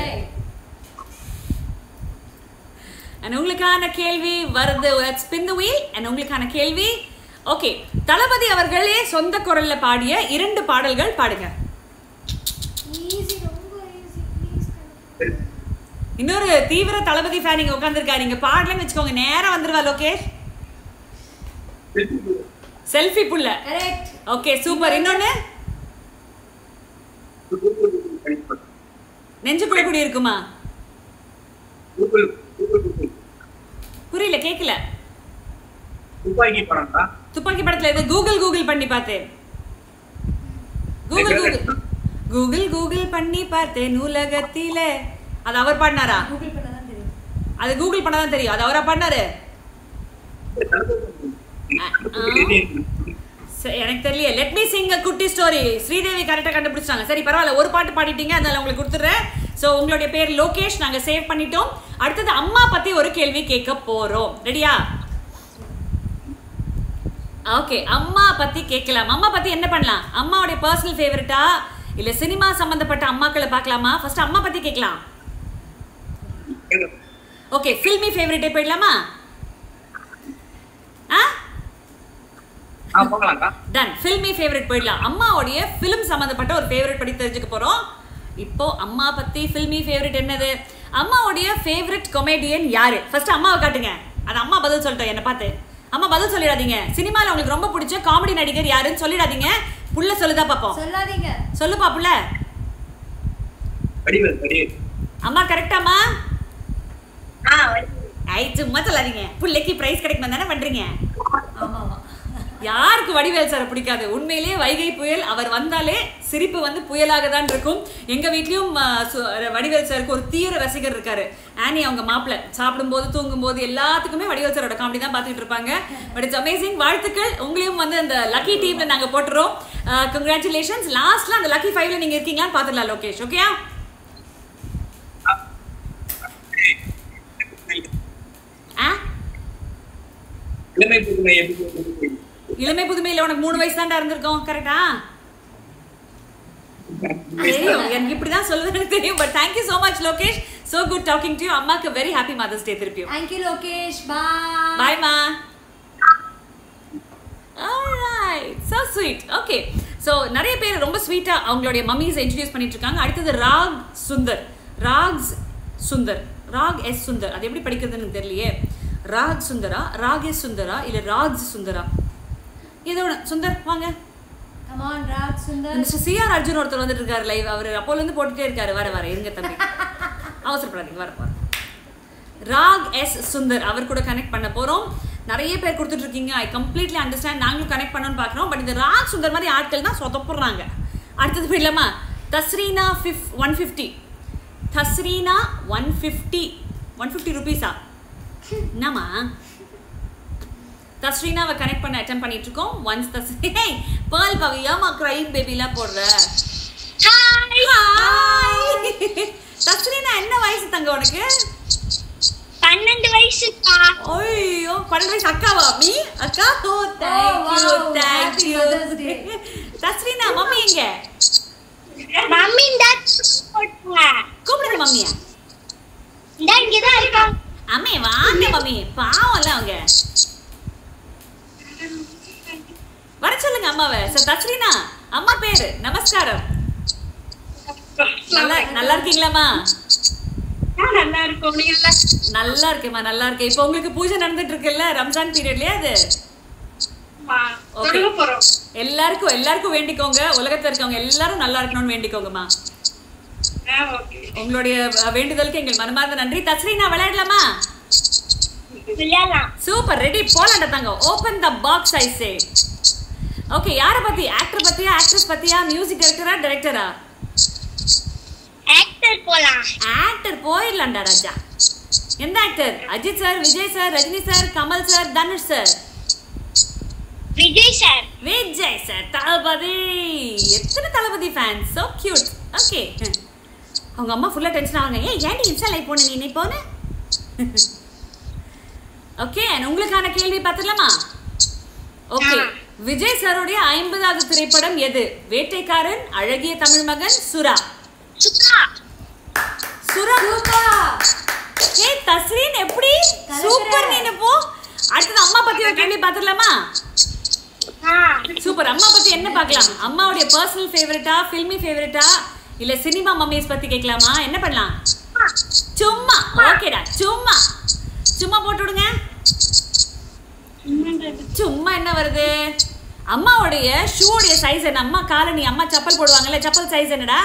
and உங்களுக்கான கேள்வி வருது. let's spin the wheel. and உங்களுக்கான கேள்வி ஓகே தளபதி அவர்களே சொந்த குரல்ல பாடிய இரண்டு பாடல்கள் பாடுங்க. ஈஸி ரொம்ப ஈஸி ப்ளீஸ். இன்னொரு தீவிர தளபதி ஃபேன் இங்க உட்கார்ந்திருக்காரு. நீங்க பாடலன்னு வெச்சுக்கோங்க நேரா வந்துருவா லோகேஷ். செல்ஃபி புள்ள. கரெக்ட். Okay super. இன்னொன்னு நெஞ்சுக்குள்ள கூடி இருக்குமா? புரியல கேக்கல. துப்பாக்கி படம்டா. துப்பாக்கி படத்துல இது கூகுள் கூகுள் பண்ணி பார்த்தேன். கூகுள் கூகுள் கூகுள் கூகுள் பண்ணி பார்த்தேன் உலகத்தில. அது அவர் பாடினாரா? கூகுள் பண்ணா தான் தெரியும். அது கூகுள் பண்ணா தான் தெரியும். அது அவரா பாடினாரு? எனக்கு தெரியல. லெட் மீ சிங் a குட்டி ஸ்டோரி. ஸ்ரீதேவி கரெக்டா கண்டுபிடிச்சாங்க. சரி பரவாயில்ல ஒரு பாட்டு பாடிட்டீங்க. அதனால உங்களுக்கு கொடுத்துறேன். சோ உங்களுடைய பேர் லோகேஷ் நாங்க சேவ் பண்ணிட்டோம். அடுத்தது அம்மா பத்தி ஒரு கேள்வி கேட்க போறோம். ரெடியா? ஓகே அம்மா பத்தி கேட்கலாம். அம்மா பத்தி என்ன பண்ணலாம்? அம்மாவுடைய பர்சனல் ஃபேவரட்டா இல்ல சினிமா சம்பந்தப்பட்ட அம்மாக்களை பார்க்கலாமா? ஃபர்ஸ்ட் அம்மா பத்தி கேட்கலாம். ஓகே ஃபில்மி ஃபேவரட்டே போயிடலாமா? ஆ ஆ போகலாம்க்கா. டன். ஃபில்மி ஃபேவரட் போயிடலாம். அம்மாவுடைய ஃபிலிம் சம்பந்தப்பட்ட ஒரு ஃபேவரட் பத்தி தெரிஞ்சுக்க போறோம். இப்போ அம்மா பத்தி ஃபில்மி ஃபேவரட் என்னது? அம்மாவுடைய ஃபேவரட் காமெடியன் யாரு? ஃபர்ஸ்ட் அம்மாவை காட்டுங்க. அது அம்மா பதில் சொல்லிட்டோம் என்ன பார்த்து. அம்மா பதில் சொல்லிடாதீங்க. சினிமால உங்களுக்கு ரொம்ப பிடிச்ச காமெடி நடிகர் யாருன்னு சொல்லிடாதீங்க. புள்ள சொல்லுதா பாப்போம். சொல்லாதீங்க. சொல்லுப்பா புள்ள. வடிவேல் வடிவேல். அம்மா கரெக்டாமா? ஆ ஐ சும்மா சொல்லாதீங்க. புள்ளைக்கு பிரைஸ் கிடைக்கும் தானே பண்றீங்க. ஆமாவா? யாருக்கு வடிவேல் சார் பிடிக்காது? உண்மையிலேயே வைகை புயல் அவர் வந்தாலே சிரிப்பு வந்து புயலாக தான் இருக்கும். எங்க வீட்லயும் வடிவேல் சாருக்கு ஒரு தீவிர ரசிகர் இருக்காரு. ஆனி அவங்க மாப்பிள்ள சாப்பிடும்போது தூங்கும்போது எல்லாத்துக்குமே வடிவேல் சாரோட காமெடி தான் பார்த்துட்டு இருப்பாங்க. But it's amazing. வாழ்த்துக்கள். உங்களையும் வந்து அந்த லக்கி டீம்ல நாங்க போட்டுறோம். கங்க்ராச்சுலேஷன்ஸ். லாஸ்ட்ல அந்த லக்கி ஃபைவ்ல நீங்க இருக்கீங்களான்னு பாத்துடலாம் லோகேஷ். ஓகேயா? இளமை புதுமை எப்படி? இளமை புதுமையில உனக்கு மூணு வயசு தான்டா இருந்திருக்கோம். கரெக்டா? தெரியும் எனக்கு இப்படிதான் சொல்லுவேன்னு தெரியும். But thank you so much Lokesh. so good talking to you. அம்மாக்கு very happy mother's day திருப்பியும். Thank you Lokesh. bye. bye ma. alright so sweet. okay so நிறைய பேர் ரொம்ப ஸ்வீட்டா அவங்களுடைய மம்மிஸ் இன்ட்ரோ듀ce பண்ணிட்டு இருக்காங்க. அடுத்து rock Sundar. Rocks Sundar. Rock S Sundar. அது எப்படி படிக்கிறதுன்னு தெரியலையே. ராக் சுந்தரா, ராகேஷ் சுந்தரா இல்ல ராஜ் சுந்தரா? ஏதோ சுந்தர் வாங்க. come on rock Sundar. Mister CR Arjun ஒருத்தர் வந்துட்டு இருக்காரு லைவ். அவர் அப்போல இருந்து போட்டுட்டே இருக்காரு. வர வர இருங்க தம்பி. அவசரப்படாதீங்க வர வர. ராக் எஸ் சுந்தர் அவர் கூட கனெக்ட் பண்ண போறோம். நிறைய பேர் கொடுத்துட்டு இருக்கீங்க. I completely understand. நாங்களும் கனெக்ட் பண்ணணும்னு பார்க்குறோம். பட் இந்த ராக் சுந்தர் மாதிரி ஆட்கள் தான் சொதப்புறாங்க. அடுத்தது போயிடலாமா? தஸ்ரீனா ஃபிஃப் one fifty. Tasreena one fifty one fifty ருபீஸா? என்னம்மா? தஸ்ரீனாவை கனெக்ட் பண்ண அட்டெம்ப்ட் பண்ணிட்டு இருக்கோம். ஒன்ஸ் தஸ்ரீ ஹே பால் பவியாமா கிரைங் பேபிலாம் போடுற. ஹாய் ஹாய் தஸ்ரீனா என்ன வயசு தங்க உனக்கு? பன்னெண்டு வயசுக்கா. ஐயோ பன்னெண்டு வயசு அக்காவா மீ அக்கா? Oh thank you wow. Thank Happy you. Mother's Day. Tasreena mummy எங்க? மம்மி இந்த போட்டுங்க. கூப்பிடுங்க மம்மியா. இந்த இங்க தான் இருக்கா. அம்மே வாங்க மம்மி. பாவம்ல அவங்க. வர சொல்லுங்க அம்மாவை. சோ தஸ்ரீனா அம்மா பேரு நமஸ்காரம். நல்லா நல்லா இருக்கீங்களாமா? நல்லா இருக்கும். நீங்க நல்லா இருக்கேம்மா நல்லா இருக்கேன். இப்போ உங்களுக்கு பூஜை நடந்துட்டு இருக்குல்ல ரம்ஜான் பீரியட்லயே அது. ஓகே எல்லாருக்கும் எல்லாருக்கும் வேண்டிக்கோங்க. உலகத்துல இருக்கவங்க எல்லாரும் நல்லா இருக்கணும்னு வேண்டிக்கோங்கம்மா. உங்களுடைய வேண்டுதலுக்கு எங்கள் மனமார்ந்த நன்றி. தஸ்ரீனா விளையாடலாமா? விளையாடலாம். சூப்பர் ரெடி போலாண்ட தாங்க. Open the box I say. Okay யாரை பத்தி? ஆக்டர் பத்தியா ஆக்ட்ரஸ் பத்தியா மியூசிக் டைரக்டரா டைரக்டரா? ஆக்டர் போலாம். ஆக்டர் போயிடலாம்டா ராஜா. எந்த ஆக்டர்? Ajith sir, Vijay sir, Rajini sir, Kamal sir, Dhanush sir? Vijay sir. Vijay sir Thalapathy. எத்தனை Thalapathy fan. So cute. Okay அவங்க அம்மா ஃபுல்லா டென்ஷன் ஆவாங்க. ஏய் ஏன்டி இன்ஸ்டா லைவ் போன நீ போன? ஓகே உங்களுக்கான கேள்வி பார்த்துடலாமா? ஓகே விஜய் சாரோடைய ஐம்பதாவது திரைப்படம் எது? வேட்டைக்காரன், அழகிய தமிழ் மகன், சுறா? சுகா. சுறா. ஏ தஸ்ரீன் எப்படி சூப்பர் நீ போ. அடுத்து அம்மா பத்தி ஒரு கேள்வி பார்த்துடலாமா? சூப்பர். அம்மா பத்தி என்ன பார்க்கலாம்? அம்மாவுடைய பர்சனல் ஃபேவரட்டா, ஃபில்மி ஃபேவரட்டா, இல்ல சினிமா மம்மிஸ் பத்தி கேட்கலாமா? என்ன பண்ணலாம்? சும்மா ஓகேடா சும்மா சும்மா போட்டு விடுங்க. சும்மா என்ன வருது? அம்மாவுடைய ஷூடைய சைஸ் என்ன? அம்மா காலனி அம்மா செப்பல் போடுவாங்கல்ல செப்பல் சைஸ் என்னடா?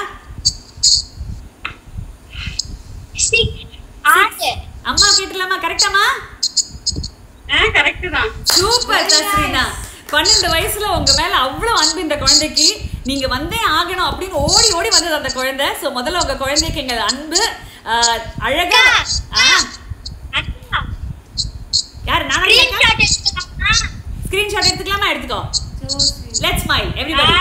அம்மா கேட்டலாமா? கரெக்டாமா? கரெக்ட் தான். சூப்பர் தஸ்ரீனா. பன்னெண்டு வயசுல உங்க மேல அவ்வளவு அன்பு இந்த குழந்தைக்கு. நீங்க வந்தே ஆகணும் அப்படின்னு ஓடி ஓடி வந்தது அந்த குழந்தை. சோ முதல்ல உங்க குழந்தைக்கு எங்க அன்பு அழகா. யாரு? நானா? ஸ்கிரீன்ஷாட் எடுத்துக்கலாமா? எடுத்துக்கோ. Let's smile everybody.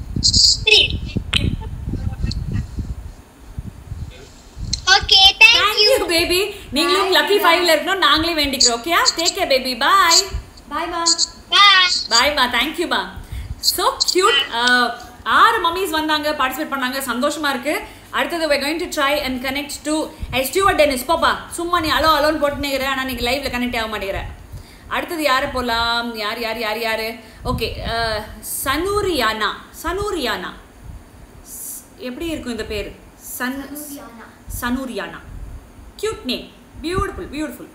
Okay thank you baby. நீங்களும் லக்கி ஃபைவ்ல இருக்கணும் நாங்களே வேண்டிக்கிறோம். ஓகேயா? Take care baby. Bye Bye ma. Bye. Bye மா. தேங்க் யூ மா. So cute. ஆறு மம்மிஸ் வந்தாங்க பார்ட்டிசிபேட் பண்ணாங்க. சந்தோஷமா இருக்கு. அடுத்தது we are going to try and connect to Stuart Dennis. பாப்பா சும்மா நீ அலோ அலோன்னு போட்டுனேங்கற. ஆனா நீங்க லைவ்ல கனெக்ட் ஆக மாட்டேங்கற. அடுத்தது யாரை போலாம்? யார் யார் யார் யாரு? ஓகே சனூரியானா. சனூரியானா எப்படி இருக்கும் இந்த பேர்? சன் Sanuriyana. Cute name. Beautiful beautiful.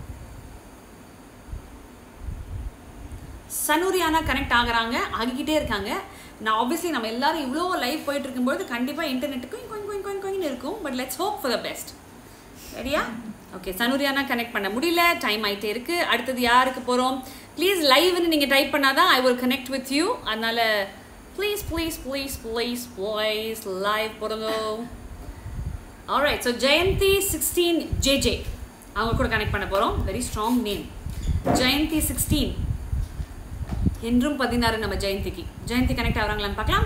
Sanuriyana connect ஆகுறாங்க ஆகிக்கிட்டே இருக்காங்க. நான் ஆப்வியஸ்லி நம்ம எல்லாரும் இவ்வளோ லைவ் போயிட்டு இருக்கும்போது கண்டிப்பாக இன்டர்நெட்டுக்கும் கொஞ்சம் கொஞ்சம் கொஞ்சம் கொஞ்சம் இருக்கும். But let's hope for the best. ரெடியா? ஓகே சனூரியானா கனெக்ட் பண்ண முடியல. டைம் ஆகிட்டே இருக்கு. அடுத்தது யாருக்கு போகிறோம்? ப்ளீஸ் லைவ்னு நீங்கள் டைப் பண்ணாதான் I will connect with you. அதனால please please please please please live போடுங்க. Alright. So Jayanthi sixteen JJ அவங்க கூட கனெக்ட் பண்ண போகிறோம். Very strong name Jayanthi sixteen. என்றும் பதினாறு நம்ம ஜெயந்திக்கு. ஜெயந்தி கனெக்ட் ஆகுறாங்களான்னு பார்க்கலாம்.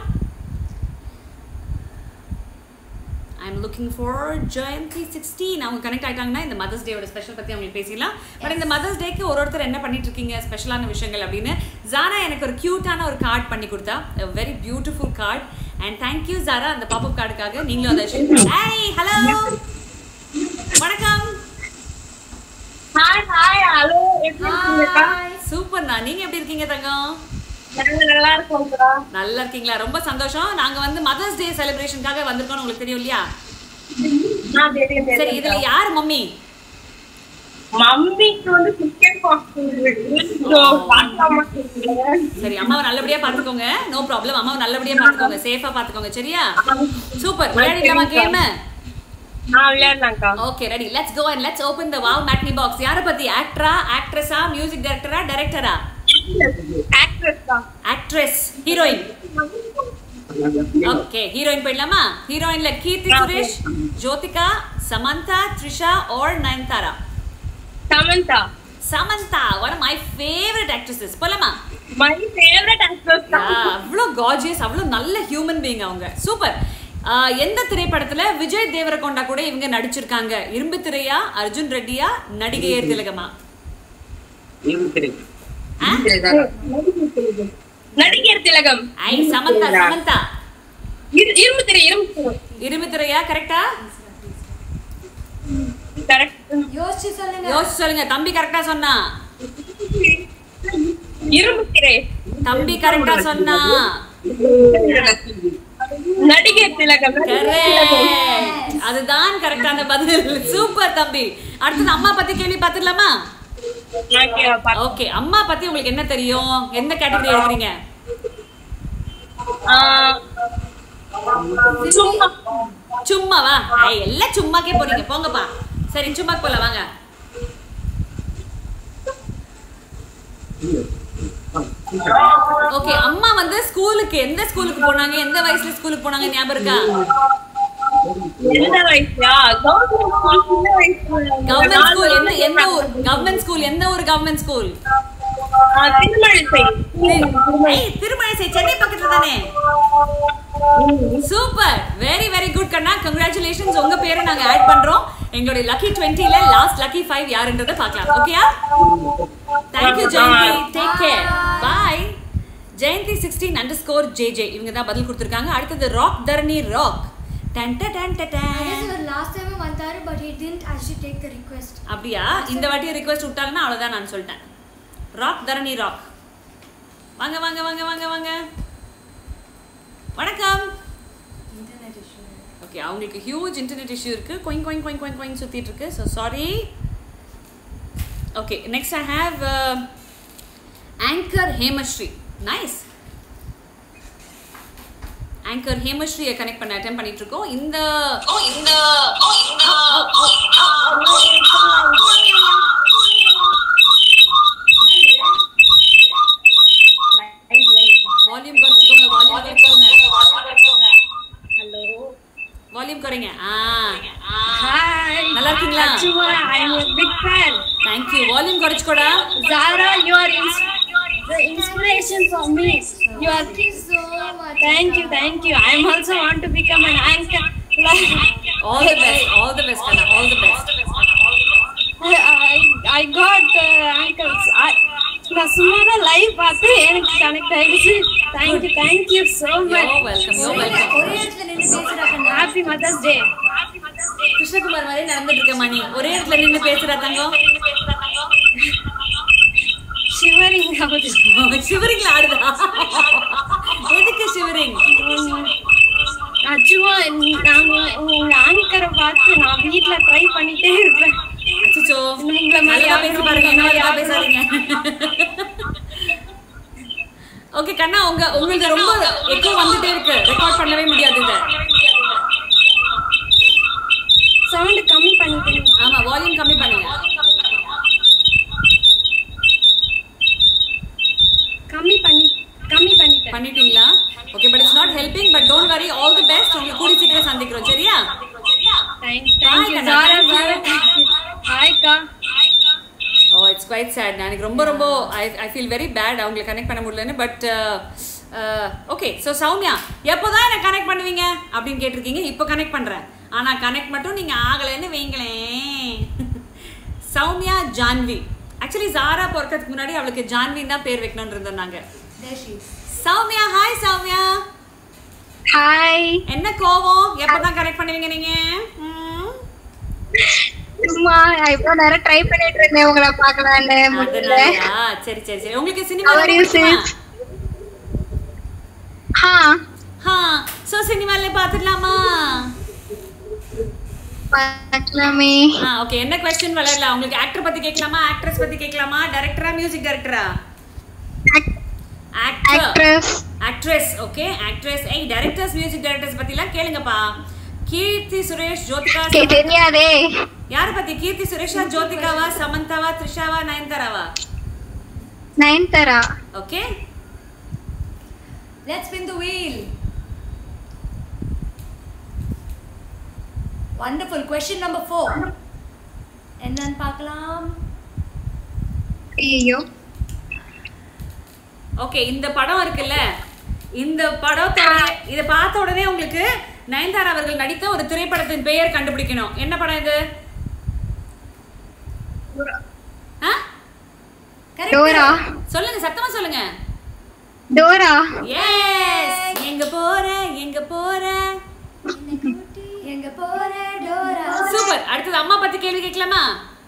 I am looking for Jayanthi sixteen. அவங்க கனெக்ட் ஆகிட்டாங்கன்னா இந்த மதர்ஸ் டேயோட ஸ்பெஷல் பற்றி அவங்களுக்கு பேசிடலாம். பட் இந்த மதர்ஸ் டேக்கு ஒரு ஒருத்தர் என்ன பண்ணிட்டு இருக்கீங்க ஸ்பெஷலான விஷயங்கள் அப்படின்னு ஜாரா எனக்கு ஒரு க்யூட்டான ஒரு கார்டு பண்ணி கொடுத்தா. Very beautiful card. And thank you Zara அந்த பாப்அப் கார்டுக்காக. நீங்களும் அதை ஹாய் ஹலோ வணக்கம். ஹாய் ஹாய் ஹலோ எப்படி இருக்கீங்கக்கா? சூப்பர்ண்ணா. நீங்க எப்படி இருக்கீங்க தங்கம்? நாங்க நல்லா இருக்கோம்க்கா. நல்லா இருக்கீங்களா? ரொம்ப சந்தோஷம். நாங்க வந்து மதர்ஸ் டே செலிப்ரேஷனுக்காக வந்திருக்கோம். உங்களுக்கு தெரியும் இல்லையா? நான் தெரியும் சரி தெரியும். இதுல யார் மம்மி? மம்மிக்கு வந்து சிக்கன் பாக்ஸ் இருக்கு. சோ பார்க்காம இருக்கீங்க. சரி அம்மாவை நல்லபடியா பாத்துக்கோங்க. No problem. அம்மாவை நல்லபடியா பாத்துக்கோங்க. சேஃபா பாத்துக்கோங்க. சரியா? சூப்பர். விளையாடிடலாமா கேம்? நான் விளையாடலாம்க்கா. Okay ready. Let's go and let's open the wow matinee box. யாரை பத்தி? ஆக்டரா, ஆக்ட்ரஸா, மியூசிக் டைரக்டரா, டைரக்டரா? ஆக்ட்ரஸ் தான். ஆக்ட்ரஸ். ஹீரோயின். ஓகே ஹீரோயின் போயிடலாமா? ஹீரோயின்ல Keerthy Suresh, Jyothika, Samantha, Trisha or Nayanthara? Samantha. Samantha one of my favorite actresses. போலாமா? my favorite actress தான். அவ்வளோ கார்ஜியஸ், அவ்வளோ நல்ல ஹியூமன் பீயிங் அவங்க. சூப்பர். எந்த திரைப்படத்துல விஜய் தேவரகொண்டா கூட இவங்க நடிச்சிருக்காங்க? இரும்பு திரையா, அர்ஜுன் ரெட்டியா, நடிகையர் திலகமா? நடிகர் திலகம். ஐ சமந்தா சமந்தா இரும்பு திரை இரும்பு இரும்பு திரையா? கரெக்டா? கரெக்ட். யோசிச்சு சொல்லுங்க. யோசிச்சு சொல்லுங்க. தம்பி கரெக்டா சொன்னா. இரும்பு திரை. தம்பி கரெக்டா சொன்னா. நடிகர் திலகம். கரெக்ட். அதுதான் கரெக்டான பதில். சூப்பர் தம்பி. அடுத்து அம்மா பத்தி கேள்வி பாத்துடலாமா? ஓகே, அம்மா பத்தி உங்களுக்கு என்ன தெரியும்? எந்த கேட்டகரி எழுதுறீங்க? சும்மா சும்மாவா? ஐ எல்லாம் சும்மாக்கே போறீங்க, போங்கப்பா. சரி, சும்மா போல வாங்க. ஓகே, அம்மா வந்து ஸ்கூலுக்கு எந்த ஸ்கூலுக்கு போனாங்க? எந்த வயசுல ஸ்கூலுக்கு போனாங்க ஞாபகம் இருக்கா? எந்த வயசுல? Government school. எந்த எந்த ஊர் கவர்மெண்ட் ஸ்கூல்? எந்த ஊர் கவர்மெண்ட் ஸ்கூல்? திருமழிசை. திருமழிசை சென்னை பக்கத்துல தானே? சூப்பர், வெரி வெரி குட் கண்ணா, கங்க்ராச்சுலேஷன்ஸ். உங்க பேரை நாங்க ஆட் பண்றோம். எங்களுடைய லக்கி டுவெண்ட்டில லாஸ்ட் லக்கி ஃபைவ் யாருன்றதை பார்க்கலாம். ஓகேயா? Thank you Jayanthi, take care, bye. Jayanthi sixteen underscore J J இவங்க தான் பதில் கொடுத்துருக்காங்க. அடுத்தது rock Dharani rock. Done done done done done. Last time வந்தாரு, but he didn't actually take the request. அப்படியா? இந்த வாட்டி ரிக்வெஸ்ட் விட்டாங்கன்னா அவ்வளவுதான் நான் சொல்லிட்டேன். Rock Dharani rock. வாங்க வாங்க வாங்க வாங்க வாங்க. வணக்கம். Internet issue. ஓகே, அவங்களுக்கு ஹியூஜ் இன்டர்நெட் இஷ்யூ இருக்கு. Going going going going going சுத்திட்டு இருக்கு. So sorry. Okay, next I have anchor Hemashri. Nice. Anchor ஹேமஸ்ரீயை கனெக்ட் பண்ண அட்டெம்ட் பண்ணிட்டு இருக்கோம். இந்த இந்த வால்யூம் குறைச்சுக்கோங்க, வால்யூம் குறைச்சுக்கோங்க. ஹலோ, வால்யூம் குறைங்க. ஆ, Hi. நல்லா இருக்கீங்களா? Achuma, I am a big fan. Thank you. Volume குறைச்சுக்கோடா. Zara, you are ins- the inspiration for me. You are. Thank you so much. Thank you, thank you. I am also want to become an anchor. All the best, all the best, Anna, all the best. I I got uh, ankles. I நான் சும்மா live பார்த்து எனக்கு connect ஆயிடுச்சு. Thank you, thank you so much. You're welcome, you're welcome. ஒரே இடத்துல நின்னு பேசுறாங்க. Happy Mother's Day. Krishnakumar மாதிரி நடந்துட்டு இருக்க மணி. ஒரே இடத்துல நின்னு பேசுறா தங்கம். Shivering ஆகுது. ஷிவரிங்ல ஆடுதா? எதுக்கு ஷிவரிங்? அச்சுவா, நாங்க உங்க ஆங்கரை பார்த்து நான் வீட்ல ட்ரை பண்ணிட்டே இருப்பேன். அச்சச்சோ, நல்லா பேசி பாருங்க, என்ன நல்லா பேசாதீங்க. ஓகே கண்ணா, உங்க உங்களுக்கு ரொம்ப எக்கோ வந்துட்டே இருக்கு. ரெக்கார்ட் பண்ணவே முடியாது இத. சவுண்ட் கம்மி பண்ணிட்டேன். ஆமா, வால்யூம் கம்மி பண்ணுங்க. கம்மி பண்ணி கம்மி பண்ணிட்டேன். பண்ணிட்டீங்களா? Okay, but it's not helping. But don't worry, all the best. உங்களுக்கு கூடி சீக்கிரம் சந்திக்கிறோம், சரியா? Thank thank you Zara. Hi ka. Oh, it's quite sad. எனக்கு ரொம்ப ரொம்ப I I feel very bad அவங்களை கனெக்ட் பண்ண முடியலன்னு. பட் ஓகே, ஸோ சௌமியா, எப்போதான் என்ன கனெக்ட் பண்ணுவீங்க அப்படின்னு கேட்டிருக்கீங்க. இப்போ கனெக்ட் பண்ணுறேன். ஆனால் கனெக்ட் மட்டும் நீங்கள் ஆகலைன்னு வைங்களேன். சௌமியா ஜான்வி. ஆக்சுவலி ஜாரா பிறக்கிறதுக்கு முன்னாடி அவளுக்கு ஜான்வின் தான் பேர் வைக்கணும்னு இருந்தோம் நாங்கள். சௌமியா, ஹாய் சௌமியா. Hi. என்ன கோவம்? எப்போதான் கனெக்ட் பண்ணுவீங்க நீங்க? சும்மா இப்போ நேரம் ட்ரை பண்ணிட்டு இருந்தேன் உங்களை பார்க்கலாம்னு முடியல. அதனாலயா? சரி சரி சரி. உங்களுக்கு cinema How are you, sis? ஹா ஹா, சோ சினிமால பாத்துடலாமா? பார்க்கலாமே. ஆ, ஓகே. என்ன क्वेश्चन வளரலாம்? உங்களுக்கு ஆக்டர் பத்தி கேட்கலாமா, ஆக்ட்ரஸ் பத்தி கேட்கலாமா, டைரக்டரா, மியூசிக் டைரக்டரா? Actor, actress. Actress. Okay, actress. ஏய், டைரக்டர்ஸ், மியூசிக் டைரக்டர்ஸ் பத்திலாம் கேளுங்கப்பா. கீர்த்தி சுரேஷ், ஜோதிகா. கே தெரியாதே. யார பத்தி? கீர்த்தி சுரேஷா, ஜோதிகாவா, சமந்தாவா, த்ரிஷாவா, நயன்தாராவா? Nayanthara. Okay, Let's spin the wheel. Wonderful. Question number four. என்னன்னு பார்க்கலாம். ஐயோ. ஓகே, இந்த படம் இருக்குல்ல, இந்த படத்தோட இத பார்த்த உடனே உங்களுக்கு நயன்தாரா அவர்கள் நடித்த ஒரு திரைப்படத்தின் பெயர் கண்டுபிடிக்கணும். என்ன படம் இது? டோரா. சொல்லுங்க, சத்தமா சொல்லுங்க. டோரா. எஸ். எங்க போற எங்க போற எங்க போற டோரா. சூப்பர். அடுத்து அம்மா பத்தி கேள்வி கேட்கலாமா?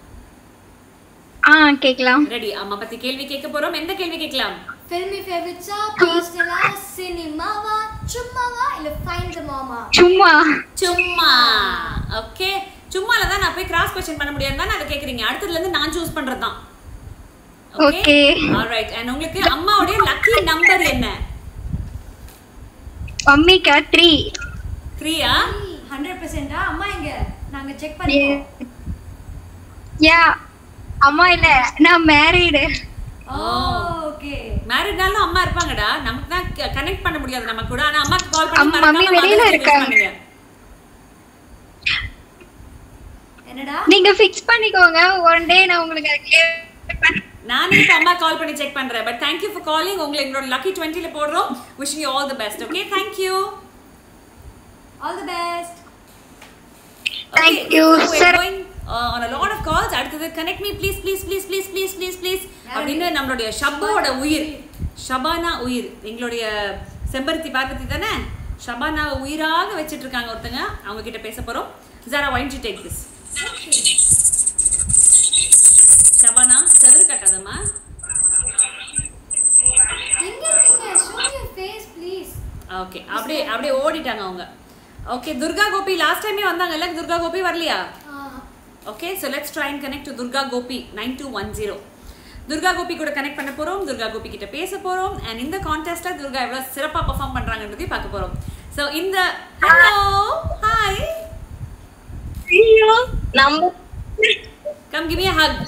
ஆ கேக்கலாம். ரெடி. அம்மா பத்தி கேள்வி கேட்க போறோம். எந்த கேள்வி கேட்கலாம்? Filmy favorites are personal cinemaவா சும்மாவா இல்ல find the mama? சும்மா. சும்மா. ஓகே. சும்மால தான் நான் போய் கிராஸ் क्वेश्चन பண்ண முடியாது தான் அத கேக்குறீங்க. அடுத்ததுல இருந்து நான் சூஸ் பண்றது தான். ஓகே. ஆல்ரைட். and உங்களுக்கு அம்மாவுடைய லக்கி நம்பர் என்ன? மம்மிக்கு த்ரீ. த்ரீ ஆ? ஹண்ட்ரட் பர்சன்ட் அம்மா எங்க? நாங்க செக் பண்ணிட்டோம். யா. அம்மா இல்ல, நான் மேரிட். ஓகே. மேரிட்னாலும் அம்மா இருப்பாங்கடா. நமக்கு தான் கனெக்ட் பண்ண முடியாது நம்ம கூட. ஆனா அம்மாக்கு கால் பண்ணி அம்மா மம்மி வெளியில இருக்காங்க. என்னடா? நீங்க ஃபிக்ஸ் பண்ணிக்கோங்க. ஒன் டே நான் உங்களுக்கு கிளியர் பண்ண. நானே இப்ப அம்மா கால் பண்ணி செக் பண்றேன். But thank you for calling. உங்களை எங்களோட லக்கி டுவெண்ட்டி ல போடுறோம். wishing you all the best. okay, thank you. All the best. Thank okay, you, so we're sir. going uh, on a lot of calls. அடுத்து connect me please please please please please please please அப்படினு நம்மளுடைய ஷபாவோட உயிர், ஷபானா உயிர், எங்களுடைய செம்பருத்தி பார்வதி தானே, ஷபானா உயிராக வச்சிட்டு இருக்காங்க ஒருத்தங்க. அவங்க கிட்ட பேச போறோம். Zara, why don't you take this? Shabana செவரு கட்டாதம்மா. எங்க இருக்கீங்க? show your face please. Okay. அப்படியே அப்படியே ஓடிட்டாங்க அவங்க. ஓகே. துர்கா கோபி லாஸ்ட் டைமே வந்தாங்கல்ல, துர்கா கோபி வரலையா? Okay, so let's try and connect to Durga Gopi nine two one zero. Durga Gopi கூட கனெக்ட் பண்ண போறோம். துர்கா கோபி கிட்ட பேச போறோம். and இந்த கான்டெஸ்ட்ல துர்கா எவ்வளவு சிறப்பா பெர்ஃபார்ம் பண்றாங்கன்றதை பார்க்க போறோம். so இந்த hello hi ஐயோ நம்ம come give me a hug.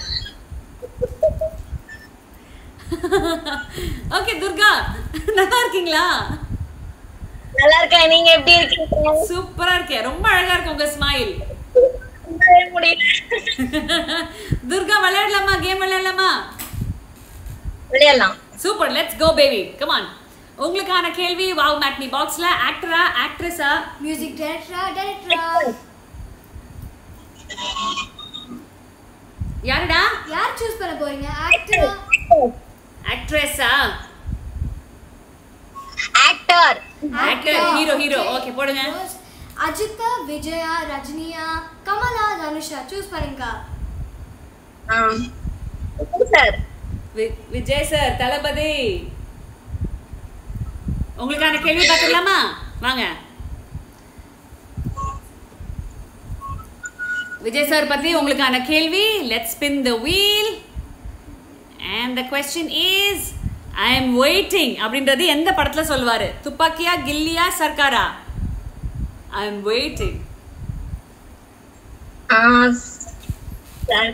Okay Durga, நல்லா இருக்கீங்களா? நல்லா இருக்கேன். நீங்க எப்படி இருக்கீங்க? சூப்பரா இருக்கேன். ரொம்ப அழகா இருக்கு உங்க ஸ்மைல். துர்கா விளையாடலாமா? கேம் விளையாடலாமா? விளையாடலாம். Super. Let's go baby. Come on. உங்களுக்கான கேள்வி வாவ் மேட்னி பாக்ஸ்ல ஆக்டரா ஆக்ட்ரஸா மியூசிக் டைரக்டரா டைரக்டரா யாருடா? யார் சூஸ் பண்ண போறீங்க? ஆக்டரா ஆக்ட்ரஸா? Actor. Actor, hero hero. Okay போடுங்க. அஜித்தா, விஜயா, ரஜினியா, கமலா, தனுஷா சூஸ் பண்ணுங்க. Sir Vijay sir, Thalapathy. உங்களுக்கான கேள்வி பார்க்கலாமா? வாங்க. விஜய் சார் பத்தி உங்களுக்கான கேள்வி. Let's spin the wheel and the question is I am waiting அப்படின்றது எந்த படத்துல சொல்வாரு? துப்பாக்கியா, கில்லியா, சர்க்காரா? I am waiting. ஆ sir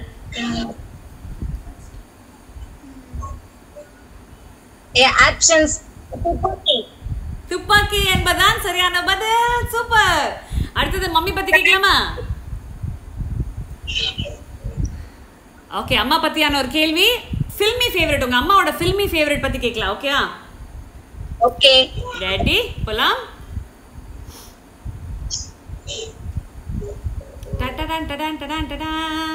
a options Thuppakki. Thuppakki என்பதான் சரியான பதில். சூப்பர். அடுத்தது மம்மி பத்தி கேட்கலாமா? ஓகே, அம்மா பத்தியான ஒரு கேள்வி. ஃபில்மி ஃபேவரட், உங்க அம்மாவோட ஃபில்மி ஃபேவரட் பத்தி கேட்கலாம். ஓகேயா? ஓகே ரெடி போலாம். டடடன் டடன் டடன் டடன்.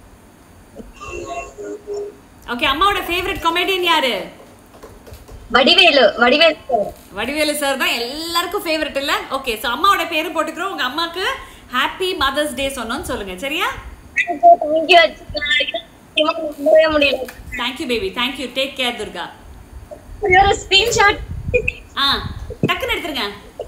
ஓகே, அம்மாவோட ஃபேவரட் காமெடியன் யாரு? வடிவேலு. வடிவேலு சார். வடிவேலு சார் தான் எல்லாருக்கும் ஃபேவரட் இல்ல? ஓகே, சோ அம்மாவோட பேரு போட்டுக்கிறோம். உங்க அம்மாக்கு ஹாப்பி மதர்ஸ் டே சொன்னோம்னு சொல்லுங்க. சரியா? Thank you. நம்பவே முடியல. Thank you baby. Thank you. Take care Durga. ஒரு ஸ்கிரீன்ஷாட். ஆ டக்குன்னு எடுத்துருங்க.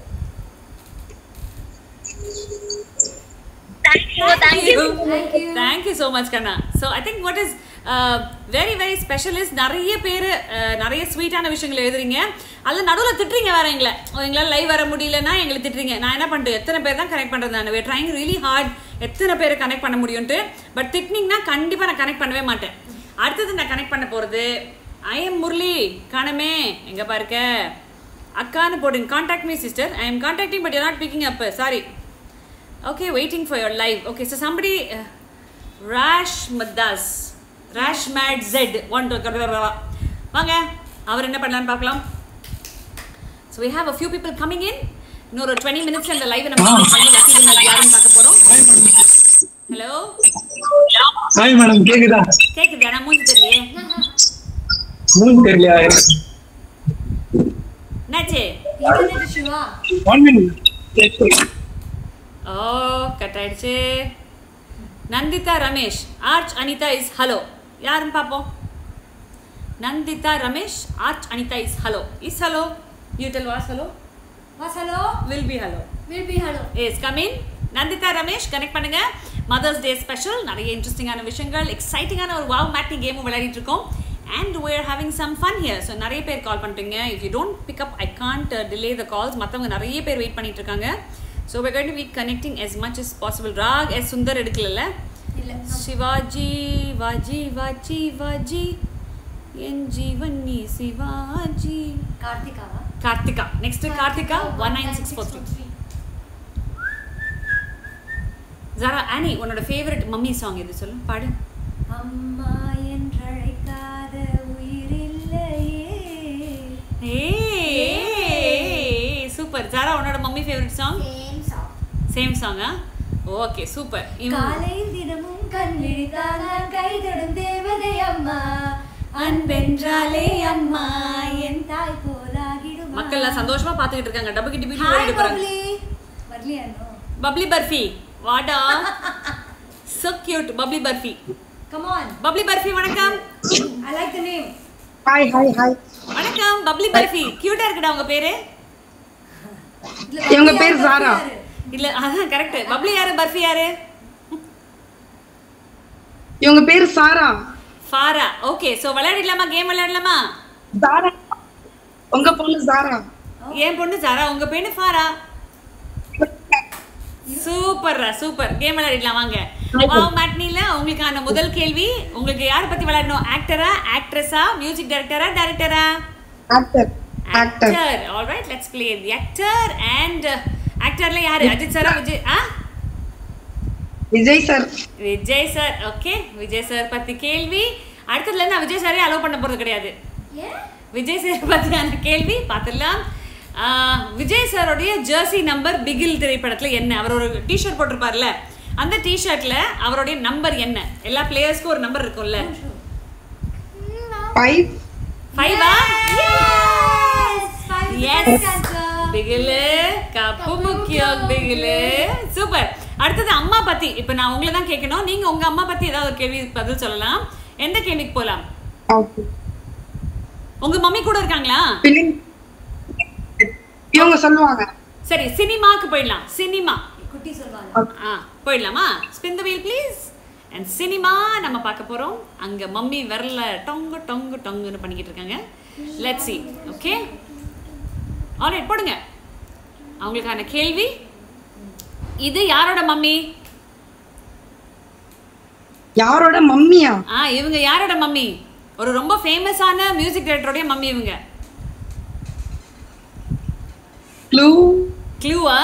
Thank you. Thank you. Thank you. Thank you so much Kanna. So I think what is uh, very very special is நிறைய பேர் நிறைய ஸ்வீட்டான விஷயங்களை எழுதுறீங்க. அதுல நடுவுல திட்டுறீங்க வேற எங்களை. எங்களால லைவ் வர முடியலன்னா எங்களை திட்டுறீங்க. நான் என்ன பண்றது? எத்தனை பேர் தான் கனெக்ட் பண்றது? நான் we are trying really hard எத்தனை பேர் கனெக்ட் பண்ண முடியும்ட்டு. பட் திட்டினீங்கன்னா கண்டிப்பா நான் கனெக்ட் பண்ணவே மாட்டேன். அடுத்தது நான் கனெக்ட் பண்ண போறது ஐ எம் முரளி காணமே எங்க பாருக்க அக்கான்னு போடுங்க. Contact me sister. I am contacting but you not picking up. Sorry. Okay, waiting for your live. Okay, so somebody uh, Rash Madas Rash Mad Z one two வாங்க அவர் என்ன பண்ணலாம்னு பார்க்கலாம். So we have a few people coming in. இன்னொரு twenty minutes இந்த live நம்ம பண்ணி lucky winner யாருன்னு பார்க்க போறோம். ஹலோ ஹாய் மேடம், கேக்குதா? கேக்குது. انا மூஞ்சி தெரியலையே. மூஞ்சி தெரியலையா? என்னாச்சு? இன்டர்நெட் இஷ்யூவா? one minute. ஓ கட் ஆயிடுச்சு. நந்திதா ரமேஷ் ஆர்ச் அனிதா இஸ் ஹலோ. யாருன்னு பாப்போம். நந்திதா ரமேஷ் ஆர்ச் Anitha is hello. Is hello. You tell was hello. Was hello. Will be hello. Will be hello. Yes come in. Nandhitha Ramesh connect பண்ணுங்க. மதர்ஸ் டே ஸ்பெஷல் நிறைய இன்ட்ரெஸ்டிங்கான விஷயங்கள், எக்ஸைட்டிங்கான ஒரு வாவ் மேட்னி கேமும் விளையாடிட்டு இருக்கோம். And we are having some fun here. So நிறைய பேர் கால் பண்ணுறீங்க. If you don't pick up I can't delay the calls. மற்றவங்க நிறைய பேர் வெயிட் பண்ணிட்டு இருக்காங்க. So we're going to be connecting as much as possible. ராக் எஸ் சுந்தர் எடுக்கல. இல்ல. சிவாஜி வாஜி வாஜி வாஜி என் ஜீவன் நீ சிவாஜி. கார்த்திகாவா? Karthika. Next Karthika one nine six four three. Zara ஆனி உன்னோட ஃபேவரட் மம்மி சாங் எது சொல்லு, பாடு. அம்மா என்றழைக்காத உயிரில்லையே. ஏய் சூப்பர். ஜாரா உன்னோட mummy favourite song? Same song. Same சாங்கா? Okay super. காலையில் தினமும் கண் விழித்தால் நான் கைதொடும் தேவதை அம்மா, அன்பென்றாலே அம்மா என் தாய் போலாகிடுமா. மக்கள் எல்லாம் சந்தோஷமா பாத்துக்கிட்டு இருக்காங்க. டபுள் கிட்டி பிடி ஹாய் ஓடிட்டு போறாங்க. பப்ளி. வரலையா இன்னும்? பப்ளி பர்ஃபி வாடா. so cute bubbly Barfi. Come on. Bubbly Barfi வணக்கம். I like the name. Hi hi hi. வணக்கம் பப்ளி பர்ஃபி. கியூட்டா இருக்குடா உங்க பேரு. இவங்க பேர் சாரா. இல்ல அதான் கரெக்ட். பப்ளி யாரு, பர்ஃபி யாரு? இவங்க பேர் சாரா. ஃபாரா. ஓகே சோ விளையாடலாமா? கேம் விளையாடலாமா? சாரா உங்க பொண்ணு சாரா. ஏன் பொண்ணு சாரா, உங்க பொண்ணு ஃபாரா. சூப்பர்ரா சூப்பர். கேம் விளையாடலாம் வாங்க. வாவ் மேட்னில உங்களுக்கான முதல் கேள்வி, உங்களுக்கு யாரை பத்தி விளையாடணும்? ஆக்டரா, ஆக்ட்ரஸா, மியூசிக் டைரக்டரா, டைரக்டரா? Actor. Actor. Alright let's play the actor. And ஆக்டர்ல யாரு? அஜித் சாரா, விஜய்? ஆ Vijay sir. Vijay sir. Okay Vijay sir பத்தி கேள்வி. அடுத்ததுல இருந்து நான் விஜய் சாரே அலோவ் பண்ண போறது கிடையாது. ஏன்? விஜய் சார் பத்தியான கேள்வி பார்த்துடலாம். விஜய் சாரோடைய ஜெர்சி நம்பர் பிகில் திரைப்படத்துல என்ன? அவர் ஒரு டிஷர்ட் போட்டிருப்பார்ல, அந்த டிஷர்ட்ல அவருடைய நம்பர் என்ன? எல்லா பிளேயர்ஸ்க்கும் ஒரு நம்பர் இருக்கும்ல. ஃபைவ். ஃபைவா? Yes. எஸ். பிகிலு கப்பு முக்கியம். பிகிலு சூப்பர். அடுத்தது அம்மா பத்தி. இப்போ நான் உங்களை தான் கேட்கணும். நீங்க உங்க அம்மா பத்தி ஏதாவது ஒரு கேள்வி பதில் சொல்லலாம். எந்த கேள்விக்கு போலாம்? ஓகே. உங்க மம்மி கூட இருக்காங்களா? இவங்க சொல்லுவாங்க. சரி சினிமாக்கு போயிடலாம். சினிமா குட்டி சொல்வாங்க. ஆ போயிடலாமா? Spin the wheel please. And cinema நம்ம பார்க்க போறோம். அங்க மம்மி விரல்ல டொங்கு டொங்கு டொங்குன்னு பண்ணிக்கிட்டு இருக்காங்க. Let's see. ஓகே ஆல்ரைட் போடுங்க. அவங்களுக்கான கேள்வி இது. யாரோட மம்மி? யாரோட மம்மியா? ஆ இவங்க யாரோட மம்மி? ஒரு ரொம்ப ஃபேமஸான மியூசிக் டைரக்டரோட மம்மி இவங்க. க்ளூ. க்ளூவா?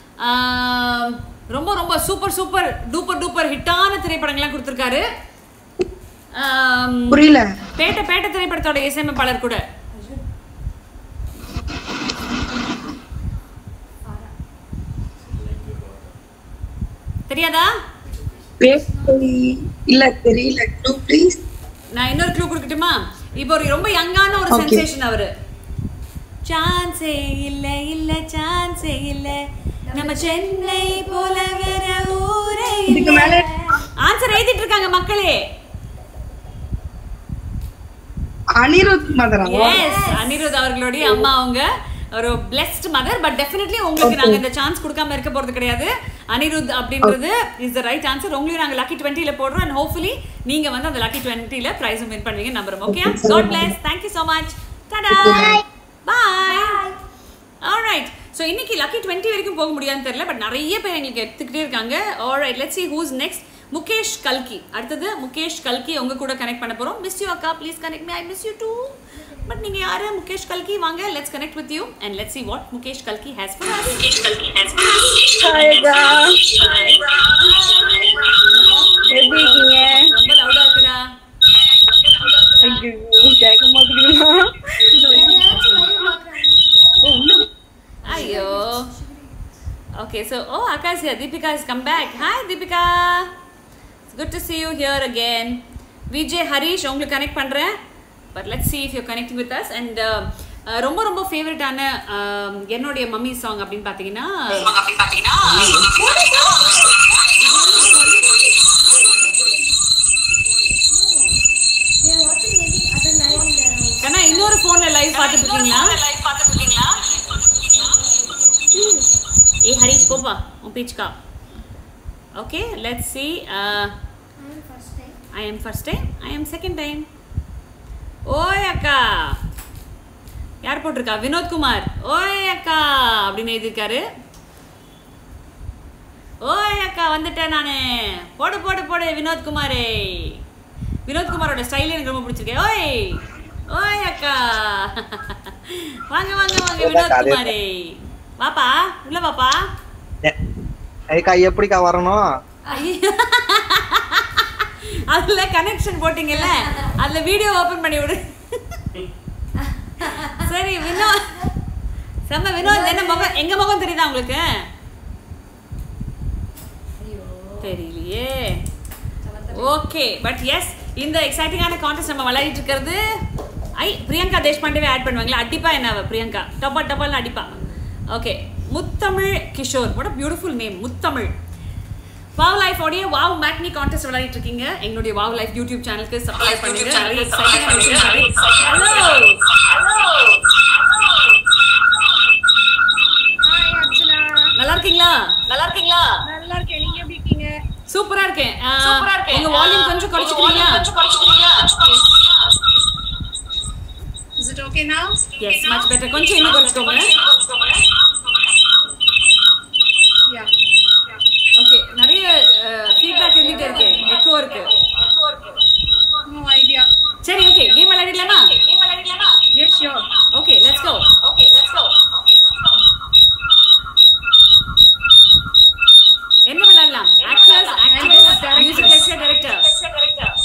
ரொம்ப ரொம்ப சூப்பர் சூப்பர் டூப்பர் டூப்பர் ஹிட்டான திரைப்படங்கள்லாம் கொடுத்துருக்காரு. புரியல. பேட்ட பேட்ட திரைப்படத்தோட இசையமைப்பாளர் கூட. தெரியாதா? இல்ல தெரியல. Clue please. நான் இன்னொரு க்ளூ கொடுக்கட்டுமா? இப்போ ஒரு ரொம்ப யங்கான ஒரு சென்சேஷன் அவரு. சான்ஸே இல்ல இல்ல சான்ஸே இல்ல நம்ம சென்னை போல வேற ஊரே இல்ல. ஆன்சர் எழுதிட்டு இருக்காங்க மக்களே. அனிருத் மதரா? எஸ் அனிருத் அவர்களுடைய அம்மா. அவங்க ஒரு பிளெஸ்ட் மதர். பட் டெஃபினெட்லி உங்களுக்கு நாங்க இந்த சான்ஸ் கொடுக்காம இருக்க போறது கிடையாது. அனிருத் அப்படின்றது இஸ் த ரைட் ஆன்சர். உங்களையும் நாங்க லக்கி டுவெண்ட்டில போடுறோம். அண்ட் ஹோப்ஃபுல்லி நீங்க வந்து அந்த லக்கி டுவெண்ட்டில பிரைஸும் வின் பண்ணுவீங்க நம்புறோம். Okay god bless. Thank you so much. Tata bye. Alright so இன்னைக்கு லக்கி டுவெண்ட்டி வரைக்கும் போக முடியாதுன்னு தெரியல. பட் நிறைய பேர் எங்களுக்கு எடுத்துக்கிட்டே இருக்காங்க. Alright let's see who's next. Mukesh கல்கி. அடுத்தது முகேஷ் கல்கி உங்க கூட கனெக்ட் பண்ண போறோம். மிஸ் யூ அக்கா, please connect me. I miss you too. But நீங்க யாரு? முகேஷ் கல்கி வாங்க. Let's connect with you and let's see what Mukesh கல்கி has for us. முகேஷ் கல்கி has for us. ஹாய்டா. எப்படி இருக்கீங்க? ரொம்ப லவுடா இருக்குடா. ஐயோ கேட்க மாட்டேங்குதா? ஐயோ Okay, so oh, Akash here. Deepika has come back. Hi, Deepika. It's good to see you here again. V J Harish, உங்களுக்கு connect பண்றேன். But let's see if you're connecting with us. And uh, uh, ரொம்ப ரொம்ப ஃபேவரட்டான என்னோட mummy song அப்படினு பாத்தீங்கன்னா அப்படி பாத்தீங்கன்னா கண்ணா இன்னொரு போன்ல லைவ் பார்த்துட்டு இருக்கீங்களா? லைவ் பார்த்துட்டு இருக்கீங்களா? ए हरीश पोपा on page ka. Okay, let's see. uh I am first time. I am first time. I am second time. ஓய் அக்கா யார் போட்டிருக்கா? வினோத் குமார். ஓய் அக்கா அப்படின்னு எழுதிருக்காரு. ஓய் அக்கா வந்துட்டேன் நானு. போடு போடு போடு வினோத் குமாரே. வினோத் குமாரோட ஸ்டைல் எனக்கு ரொம்ப பிடிச்சிருக்கு. ஓய் ஓய் அக்கா வாங்க வாங்க வாங்க வினோத் குமாரே. வாப்பா உள்ள வாப்பா. ஐக்கா எப்படிக்கா வரணும்? அதுல கனெக்ஷன் போட்டீங்கல்ல, அதுல வீடியோ ஓபன் பண்ணி விடு. சரி வினோத் செம்ம. வினோத் என்ன முகம், எங்க முகம் தெரியுதா உங்களுக்கு? தெரியலையே. ஓகே, பட் எஸ் இந்த எக்ஸைட்டிங்கான கான்டெஸ்ட் நம்ம விளையாடிட்டு இருக்கிறது. ஐ பிரியங்கா தேஷ்பாண்டேவே ஆட் பண்ணுவாங்களா? அடிப்பா என்ன பிரியங்கா டப்பா டப்பால்னு அடிப்பா. Okay, Muthamizh Kishore. What a beautiful name, Muthamizh. Wow life உடைய வாவ் மேட்னி கான்டெஸ்ட் விளையாடிட்டு இருக்கீங்க. எங்களுடைய வாவ் லைஃப் யூடியூப் சேனலுக்கு சப்ஸ்கிரைப் பண்ணுங்க. நிறைய எக்ஸைட்டிங்கான விஷயம். Hello hello hi Archana. நல்லா இருக்கீங்களா? நல்லா இருக்கீங்களா? நல்லா இருக்கேன். நீங்க எப்படி இருக்கீங்க? சூப்பரா இருக்கேன். சூப்பரா இருக்கேன். உங்க வால்யூம் கொஞ்சம் குறைச்சுக்கிறீங்களா? கொஞ்சம் குறைச்சுக்கிறீங்களா? Is it okay now? Yes, much better. கொஞ்சம் இன்னும் குறைச்சுக்கோங்க. Yeah. ஓகே, நிறைய ஃபீட்பேக் இருந்துட்டே இருக்கு. எக்கோ இருக்கு. No idea. சரி, ஓகே, கேம் விளையாடலாமா? கேம் விளையாடலாமா? Yes, sure. Okay, let's go. Okay, let's go. என்ன விளையாடலாம்? Actors, actress, music director, director.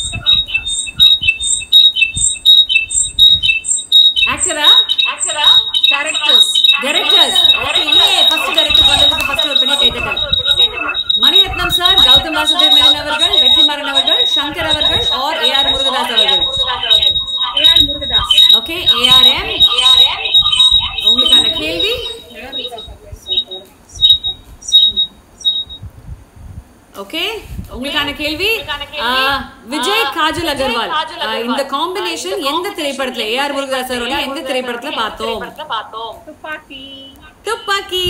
ஆக்டரா? ஆக்டரா? Directors. Directors. Okay, a first director வந்ததுக்கு ஃபர்ஸ்ட் ஒரு பெரிய கைதட்டல். மணிரத்னம் சார், கௌதம் வாசுதேவ் மேனன் அவர்கள், வெற்றிமாறன் அவர்கள், சங்கர் அவர்கள் ஆர் ஏஆர் முருகதாஸ் அவர்கள்? ஏஆர் முருகதாஸ். Okay, ARM. உங்களுக்கான கேள்வி ஓகே, உங்களுக்கான கேள்வி விஜய் காஜல் அகர்வால் இந்த காம்பினேஷன் எந்த திரைப்படத்துல, ஏஆர் முருகதாஸ் அவரோட எந்த திரைப்படத்துல பார்த்தோம்? துப்பாக்கி. துப்பாக்கி.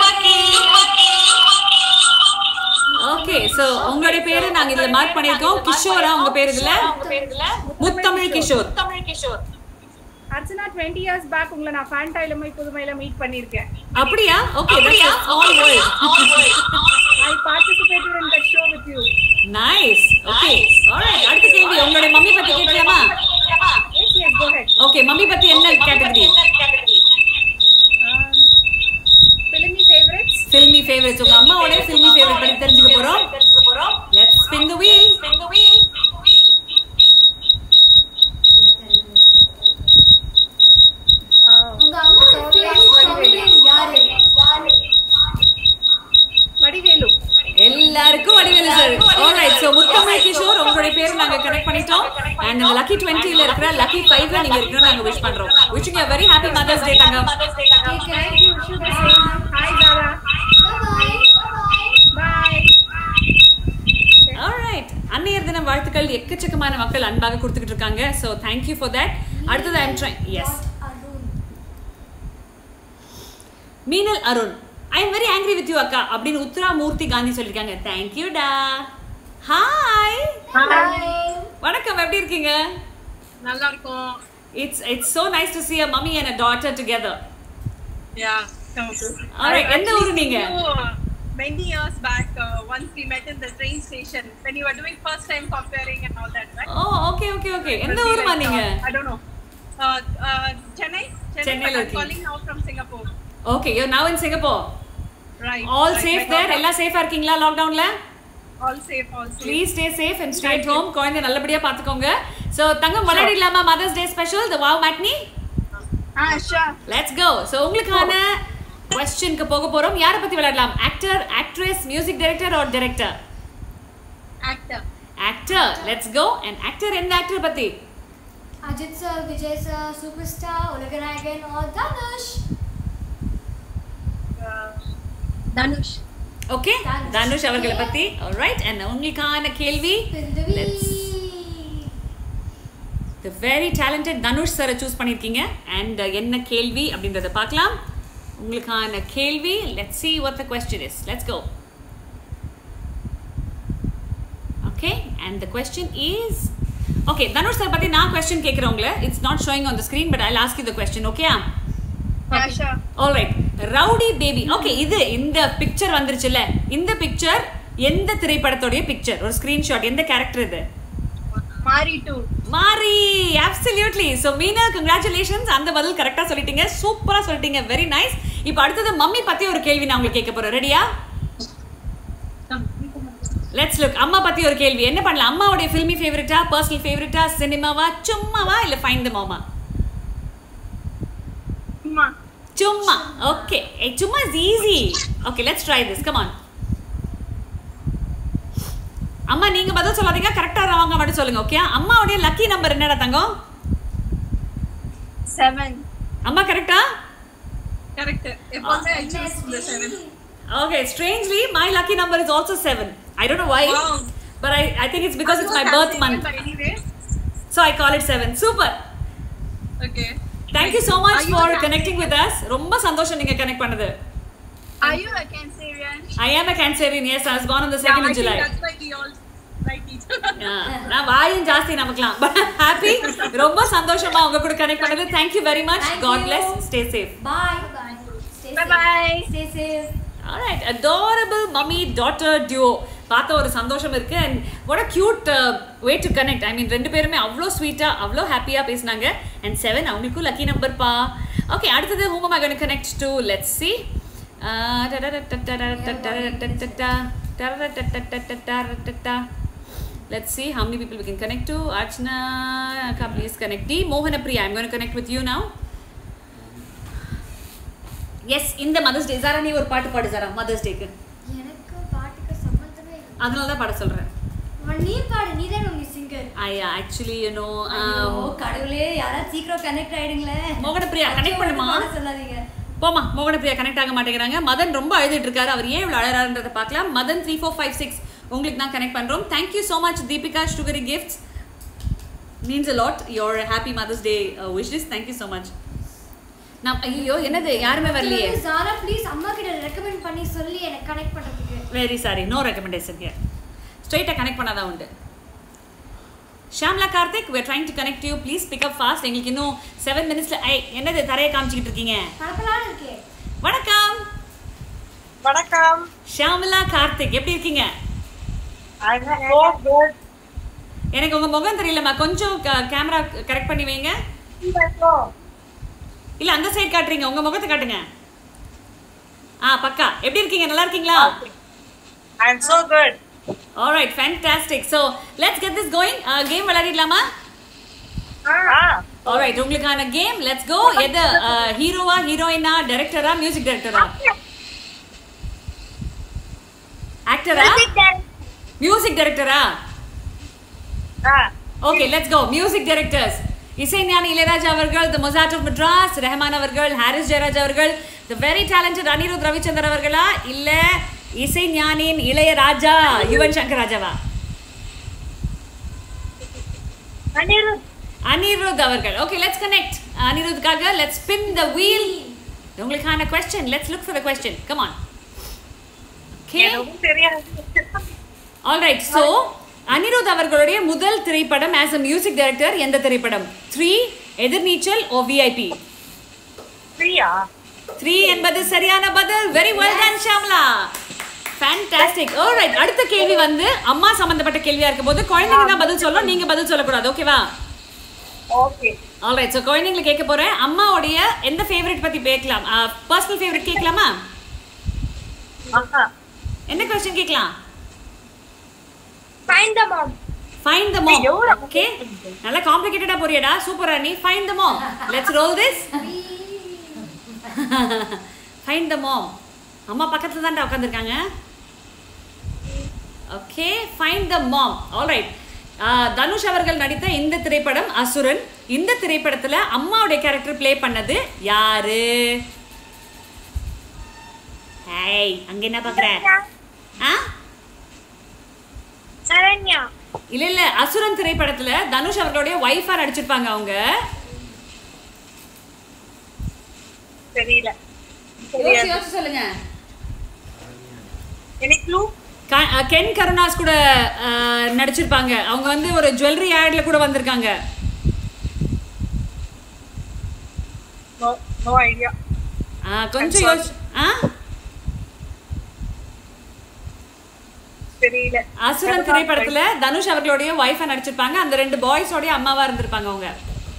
ஓகே, சோ உங்களுடைய பேரு நாங்க இதுல மார்க் பண்ணிருக்கோம். கிஷோரா உங்க பேர் இதுல? முத்தமிழ் கிஷோர். முத்தமிழ் Kishore. Archana twenty years back உங்களை நான் ஃபேண்டா இளமை புதுமையில மீட் பண்ணிருக்கேன். அப்படியா? Okay, that's all world. I participated in that show with you. Nice. Okay. Alright, அடுத்த கேள்வி உங்களுடைய மம்மி பத்தி கேட்கலாமா? Yes, yes, go ahead. Okay, mummy பத்தி என்ன category? Um, filmy favorites. Filmy favorites. உங்க அம்மாவோட filmy favorite பத்தி தெரிஞ்சுக்க போறோம். Let's spin the wheel. Spin the wheel. உங்க அம்மாவோட ஃபேவரட் காமெடியன் யாரு? வடிவேலு. எல்லாருக்கும் Vadivelu sir. Alright, so Muthamizh Kishore உங்களுடைய பேர் நாங்க கனெக்ட் பண்ணிட்டோம். அண்ட் இந்த லக்கி twenty ல இருக்கிற லக்கி five ல நீங்க இருக்கணும் நாங்க விஷ் பண்றோம். wishing you a very happy mother's day தங்கம். Thank you. Wish you the same. Hi Zara. Bye bye. Bye. Alright, அன்னையர் தினம் வாழ்த்துக்கள் எக்கச்சக்கமான மக்கள் அன்பாக கொடுத்துக்கிட்டு இருக்காங்க. So thank you for that. அடுத்தது I am trying. Yes, Meenal Arun. I am very angry with you அக்கா அப்படின்னு உத்ரா மூர்த்தி காந்தி சொல்லிருக்காங்க. தேங்க்யூ டா. ஹாய். வணக்கம், எப்படி இருக்கீங்க? நல்லா இருக்கும். It's it's so nice to see a mummy and a daughter together. Yeah, come to. Alright, எந்த ஊரு நீங்க? Many years back, uh, once we met in the train station when you were doing first time comparing and all that, right? Oh, okay, okay, okay. எந்த ஊருமா நீங்க? I don't know. Uh, uh, Chennai. Chennai I'm calling now from Singapore. Okay, you're now in Singapore. Right. All right, safe there? எல்லா சேஃபா இருக்கீங்களா லாக்டவுன்ல? All safe, all safe. Please stay safe and stay at home. குழந்தை நல்லபடியா பாத்துக்கோங்க. So தங்கம் விளையாடிடலாமா Mother's Day special, the Wow Matinee? Ah, sure. Let's go. So உங்களுக்கான क्वेश्चन க்கு போக போறோம். யாரை பத்தி விளையாடலாம்? Actor, actress, music director or director? Actor. Actor. Let's go. And actor எந்த ஆக்டர் பத்தி? Ajith sir, Vijay sir, super star, Ulaganayagan or Dhanush? Dhanush. Okay, Dhanush அவர்களை பத்தி. ஆல்ரைட். அண்ட் உங்களுக்கான கேள்வி let's the very talented Dhanush சாரை சூஸ் பண்ணிருக்கீங்க. அண்ட் என்ன கேள்வி அப்படின்றத பார்க்கலாம். உங்களுக்கான கேள்வி let's see what the question is. Let's go. Okay, and the question is okay, Dhanush sir பத்தி நான் question கேக்குறேன் உங்களை. It's not showing on the screen but I'll ask you the question. Okay? Yeah, sure. All right. Rowdy baby. Okay, இது இந்த picture வந்துருச்சுல. இந்த picture எந்த திரைப்படத்தோட picture? ஒரு screenshot. எந்த character இது? மாரி two. மாரி. Absolutely. So Meena, congratulations. அந்த பதில் கரெக்ட்டா சொல்லிட்டீங்க. சூப்பரா சொல்லிட்டீங்க. Very nice. இப்போ அடுத்து மம்மி பத்தி ஒரு கேள்வி நான் உங்களுக்கு கேட்க போறேன். ரெடியா? Let's look. அம்மா பத்தி ஒரு கேள்வி. என்ன பண்ணலாம்? அம்மாவுடைய filmy favorite-ஆ, personal favorite-ஆ, சினிமாவா, சும்மாவா இல்ல find the mom-ஆ? சும்மா. சும்மா. Okay. Hey, சும்மா is easy. Okay, let's try this. Come on. அம்மா நீங்க பதில் சொல்லாதீங்க, கரெக்ட்டா ராங்கா மட்டும் சொல்லுங்க. ஓகே? அம்மாவுடைய லக்கி நம்பர் என்னடா தங்கம்? seven. அம்மா கரெக்ட்டா? Correct. எப்பவுமே I choose the seven. Okay, strangely my lucky number is also seven. I don't know why. Wow. But I I think it's because it's my birth month. But anyway. So I call it seven. Super. Okay. Thank you so much Are you for a connecting with us. ரொம்ப சந்தோஷம் நீங்க connect பண்ணது. Are you a Cancerian? I am a Cancerian. Yes, I was born on the second yeah, of July. I think that's why we all like each other. Yeah. நான் வாயும் ஜாஸ்தி நமக்கலாம். But happy. ரொம்ப சந்தோஷமா உங்க கூட connect பண்ணது. Thank you very much. Thank God you. bless. Stay safe. Bye. Stay Bye safe. bye. Stay safe. All right, adorable mummy daughter duo. பார்த்த ஒரு சந்தோஷம் இருக்கு. And what a cute uh, way to connect. I mean ரெண்டு பேருமே அவ்வளோ ஸ்வீட்டா அவ்வளோ ஹாப்பியா பேசினாங்க. And seven அவங்களுக்கும் லக்கி நம்பர் பா. Okay, அடுத்தது whom am I going to connect to? Let's see. Let's see how many people we can connect to. Archana, please connect. D Mohanapriya, I'm going to connect with you now. Yes, இந்த mother's day Sara நீ ஒரு பாட்டு பாடு சாரா mothers டேக்கு. எனக்கு பாட்டுக்கு சம்பந்தமே இல்ல. அதனால தான் பாட சொல்றேன். நீ பாடு, நீ தான் உங்க singer. I actually you know ஐயோ கடவுளே யாரா சீக்கிரம் கனெக்ட் ஆயிடுங்களே. மோகனப்பிரியா கனெக்ட் பண்ணுமா? சொல்லாதீங்க. போமா, மோகனப்பிரியா கனெக்ட் ஆக மாட்டேங்கிறாங்க. மதன் ரொம்ப அழுதுட்டு இருக்காரு. அவர் ஏன் இவ்வளவு அழறாருன்றத பார்க்கலாம். Madan three four five six உங்களுக்கு தான் கனெக்ட் பண்றோம். Thank you so much Deepika Sugary Gifts. Means a lot your happy Mother's Day uh, wishes. Thank you so much. நான் ஐயோ என்னது யாருமே வரலையே. சாரா ப்ளீஸ் அம்மா கிட்ட ரெக்கமெண்ட் பண்ணி சொல்லி எனக்கு கனெக்ட் பண்றதுக்கு. Very sorry, no recommendation here. Straight connect பண்ணாதா உண்டு. Shamla Karthik, we are trying to connect to you. Please pick up fast. எங்களுக்கு இன்னும் seven minutesல ஐ என்னது தரைய காமிச்சிட்டு இருக்கீங்க. பரப்பலான இருக்கே. வணக்கம். வணக்கம். ஷாம்லா கார்த்திக் எப்படி இருக்கீங்க? I'm so good. எனக்கு உங்க முகம் தெரியலமா, கொஞ்சம் கேமரா கரெக்ட் பண்ணி வைங்க. இல்ல அந்த சைடு காட்டுறீங்க, உங்க முகத்தை காட்டுங்க. ஆ பக்கா. எப்படி இருக்கீங்க? நல்லா இருக்கீங்களா? I'm so good. All right, fantastic. So, let's get this going. Uh, game விளையாடிடலாமா? Ah. All right, உங்களுக்கான கேம். Let's go. எது ஹீரோவா, ஹீரோயினா, டைரக்டரா, மியூசிக் டைரக்டரா? ஆக்டரா? மியூசிக் டைரக்டரா? Ah. Okay, let's go. Music directors. இசைஞானி இளையராஜா அவர்கள், the Mozart of Madras, Rahman அவர்கள், ஹாரிஸ் ஜெயராஜ் அவர்கள், the very talented Anirudh Ravichander அவர்களா இல்ல இசைஞானியின் இளையராஜா யுவன் சங்கர் ராஜாவா? அனிருத். அனிருத் அவர்கள். Okay, let's connect. அனிருத்காக let's spin the wheel. உங்களுக்கான question. Let's look for the question. Come on. Okay. எனக்கு தெரியாது. All right. So, அனிருத் அவர்களுடைய முதல் திரைப்படம் as a music director எந்த திரைப்படம்? three, Ethirneechal or V I P? Priya. three என்பது சரியான பதில். Very well done Shamla. Fantastic. All right. அடுத்த கேள்வி வந்து அம்மா சம்பந்தப்பட்ட கேள்வியா இருக்கும்போது குழந்தைங்க தான் பதில் சொல்லணும், நீங்க பதில் சொல்லக்கூடாது. ஓகேவா? ஓகே. All right. So குழந்தைங்களை கேட்க போறேன். அம்மாவுடைய எந்த ஃபேவரட் பத்தி கேட்கலாம்? பர்சனல் ஃபேவரட் கேட்கலாமா? ஆஹா. என்ன क्वेश्चन கேட்கலாம்? Find the mom. Find the mom. Okay. நல்லா காம்ப்ளிகேட்டடா போறியடா. சூப்பரா நீ. Find the mom. Let's roll this. Find the mom. அம்மா பக்கத்துல தான் உட்காந்துருக்காங்க. Okay, find the mom. Alright. Dhanush அவர்கள் நடித்த இந்த திரைப்படம் அசுரன். இந்த திரைப்படத்துல அம்மாவுடைய கேரக்டர் ப்ளே பண்ணது யாரு? ஹேய், அங்க என்ன பாக்குற? ஆ? சரண்யா. இல்ல இல்ல, அசுரன் திரைப்படத்துல தனுஷ் அவர்களுடைய வைஃபா நடிச்சிருப்பாங்க அவங்க. தெரியல. யோசி யோசி சொல்லுங்க. எனக்கு க்ளூ. கென் கருணாஸ் கூட நடிச்சிருப்பாங்க. அவங்க வந்து ஒரு ஜுவல்லரி ஆட்ல கூட வந்திருக்காங்க. No no idea. கொஞ்சம் யோசி. ஆ? தெரியல. அசுரன் திரைப்படத்துல தனுஷ் அவர்களுடைய வைஃபா நடிச்சிருப்பாங்க. அந்த ரெண்டு பாய்ஸோட அம்மாவா இருந்திருப்பாங்க அவங்க.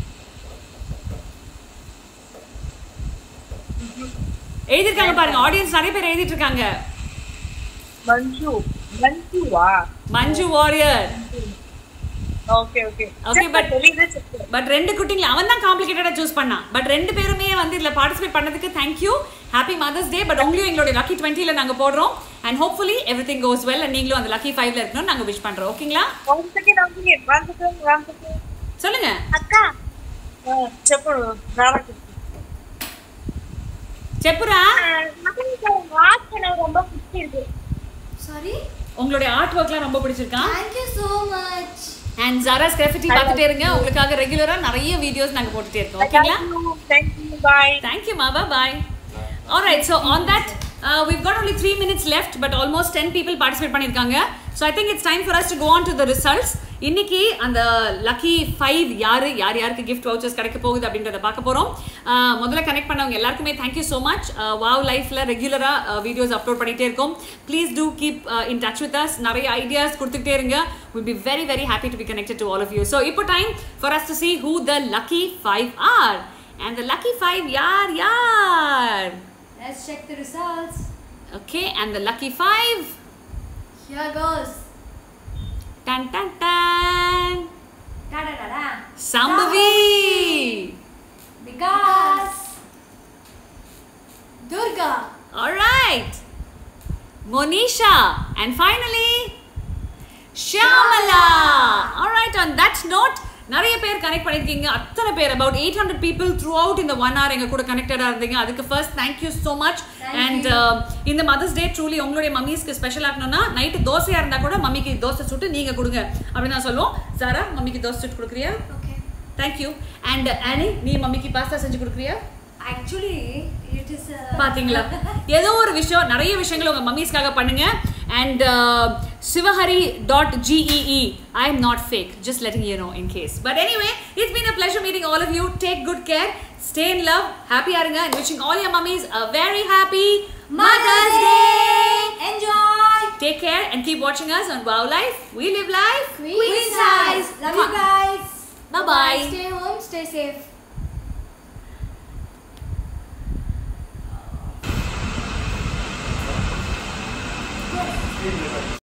எழுதிருக்காங்க பாருங்க, ஆடியன்ஸ் நிறைய பேர் எழுதிட்டு இருக்காங்க. மஞ்சு. மஞ்சுவா? Manju Warrier. Okay okay. Okay, but but ரெண்டு குட்டிங்கள அவன் தான் காம்ப்ளிகேட்டடா சூஸ் பண்ணான். பட் ரெண்டு பேருமே வந்து இதுல பார்ட்டிசிபேட் பண்ணதுக்கு thank you. Happy mother's day. But உங்களையும் எங்களோட லக்கி டுவெண்ட்டி ல நாங்க போடுறோம். And hopefully everything goes well. And நீங்களும் அந்த லக்கி ஃபைவ் ல இருக்கணும் நாங்க விஷ் பண்றோம். ஓகேங்களா? ஒரு செகண்ட் வந்து வந்து வந்து சொல்லுங்க அக்கா. చెప్పు రావట్లేదు. செப்புரா, எனக்கு வாட்ச் எனக்கு ரொம்ப பிடிச்சிருக்கு. சாரி, உங்களுடைய ஆர்ட் ஒர்க்லாம் ரொம்ப பிடிச்சிருக்கா? thank you so much. And Zara's graffiti பார்த்துட்டே இருங்க. உங்களுக்காக ரெகுலரா நிறைய வீடியோஸ் நாங்க போட்டுட்டே இருக்கோம். ஓகேங்களா? Thank you. Bye. Thank you, Mama. Bye. All right. So on that, uh, we've got only three minutes left, but almost ten people participate பண்ணிருக்காங்க. So I think it's time for us to go on to the results. இன்னைக்கு அந்த lucky five யாரு யார் யாருக்கு gift vouchers கிடைக்க போகுது அப்படின்றத பார்க்க போறோம். முதல்ல கனெக்ட் பண்ணவங்க எல்லாருக்குமே தேங்க்யூ ஸோ மச். வாவ் லைஃப்ல ரெகுலரா வீடியோஸ் அப்லோட் பண்ணிட்டே இருக்கோம். Please do keep in touch with us. நிறைய ஐடியாஸ் கொடுத்துக்கிட்டே இருங்க. Will be very very happy to be connected to all of you. So இப்போ time for us to see who the lucky five are. And the lucky five yaar yaar. Let's check the results. Okay, and the lucky five. Here goes. Tan tan tan. Da da da da. Sambhavi. Vikas. Durga. All right. Monisha. And finally, Shyamala. All right, on that note, நிறைய பேர் connect பண்ணிருக்கீங்க. அத்தனை பேர் about eight hundred people throughout in the one hour எங்க கூட கனெக்டடா இருந்தீங்க. அதுக்கு first thank you so much. And uh, இந்த மதர்ஸ் டே ட்ரூலி உங்களுடைய மம்மிஸ்க்கு ஸ்பெஷல் ஆகணும்னா நைட்டு தோசையா இருந்தா கூட மம்மிக்கு தோசை சுட்டு நீங்க கொடுங்க அப்படின்னு நான் சொல்லுவோம். சாரா, மம்மிக்கு தோசை சுட்டு கொடுக்குறியா? Okay. Thank you. And Annie, நீ மம்மிக்கு பாஸ்தா செஞ்சு கொடுக்குறியா? Actually, it is a... பாத்தீங்களா, ஏதோ ஒரு விஷயம் நிறைய விஷயங்களை உங்க மம்மிஸ்க்காக பண்ணுங்க. And uh, sivahari dot gee, I am not fake, just letting you know in case. But anyway, it's been a pleasure meeting all of you. Take good care, stay in love, happy arunga, and wishing all your mummies a very happy Mother's Day. Enjoy. Take care and keep watching us on Wow Life. We live life Queen size. Love you guys. Bye bye. Stay home, stay safe.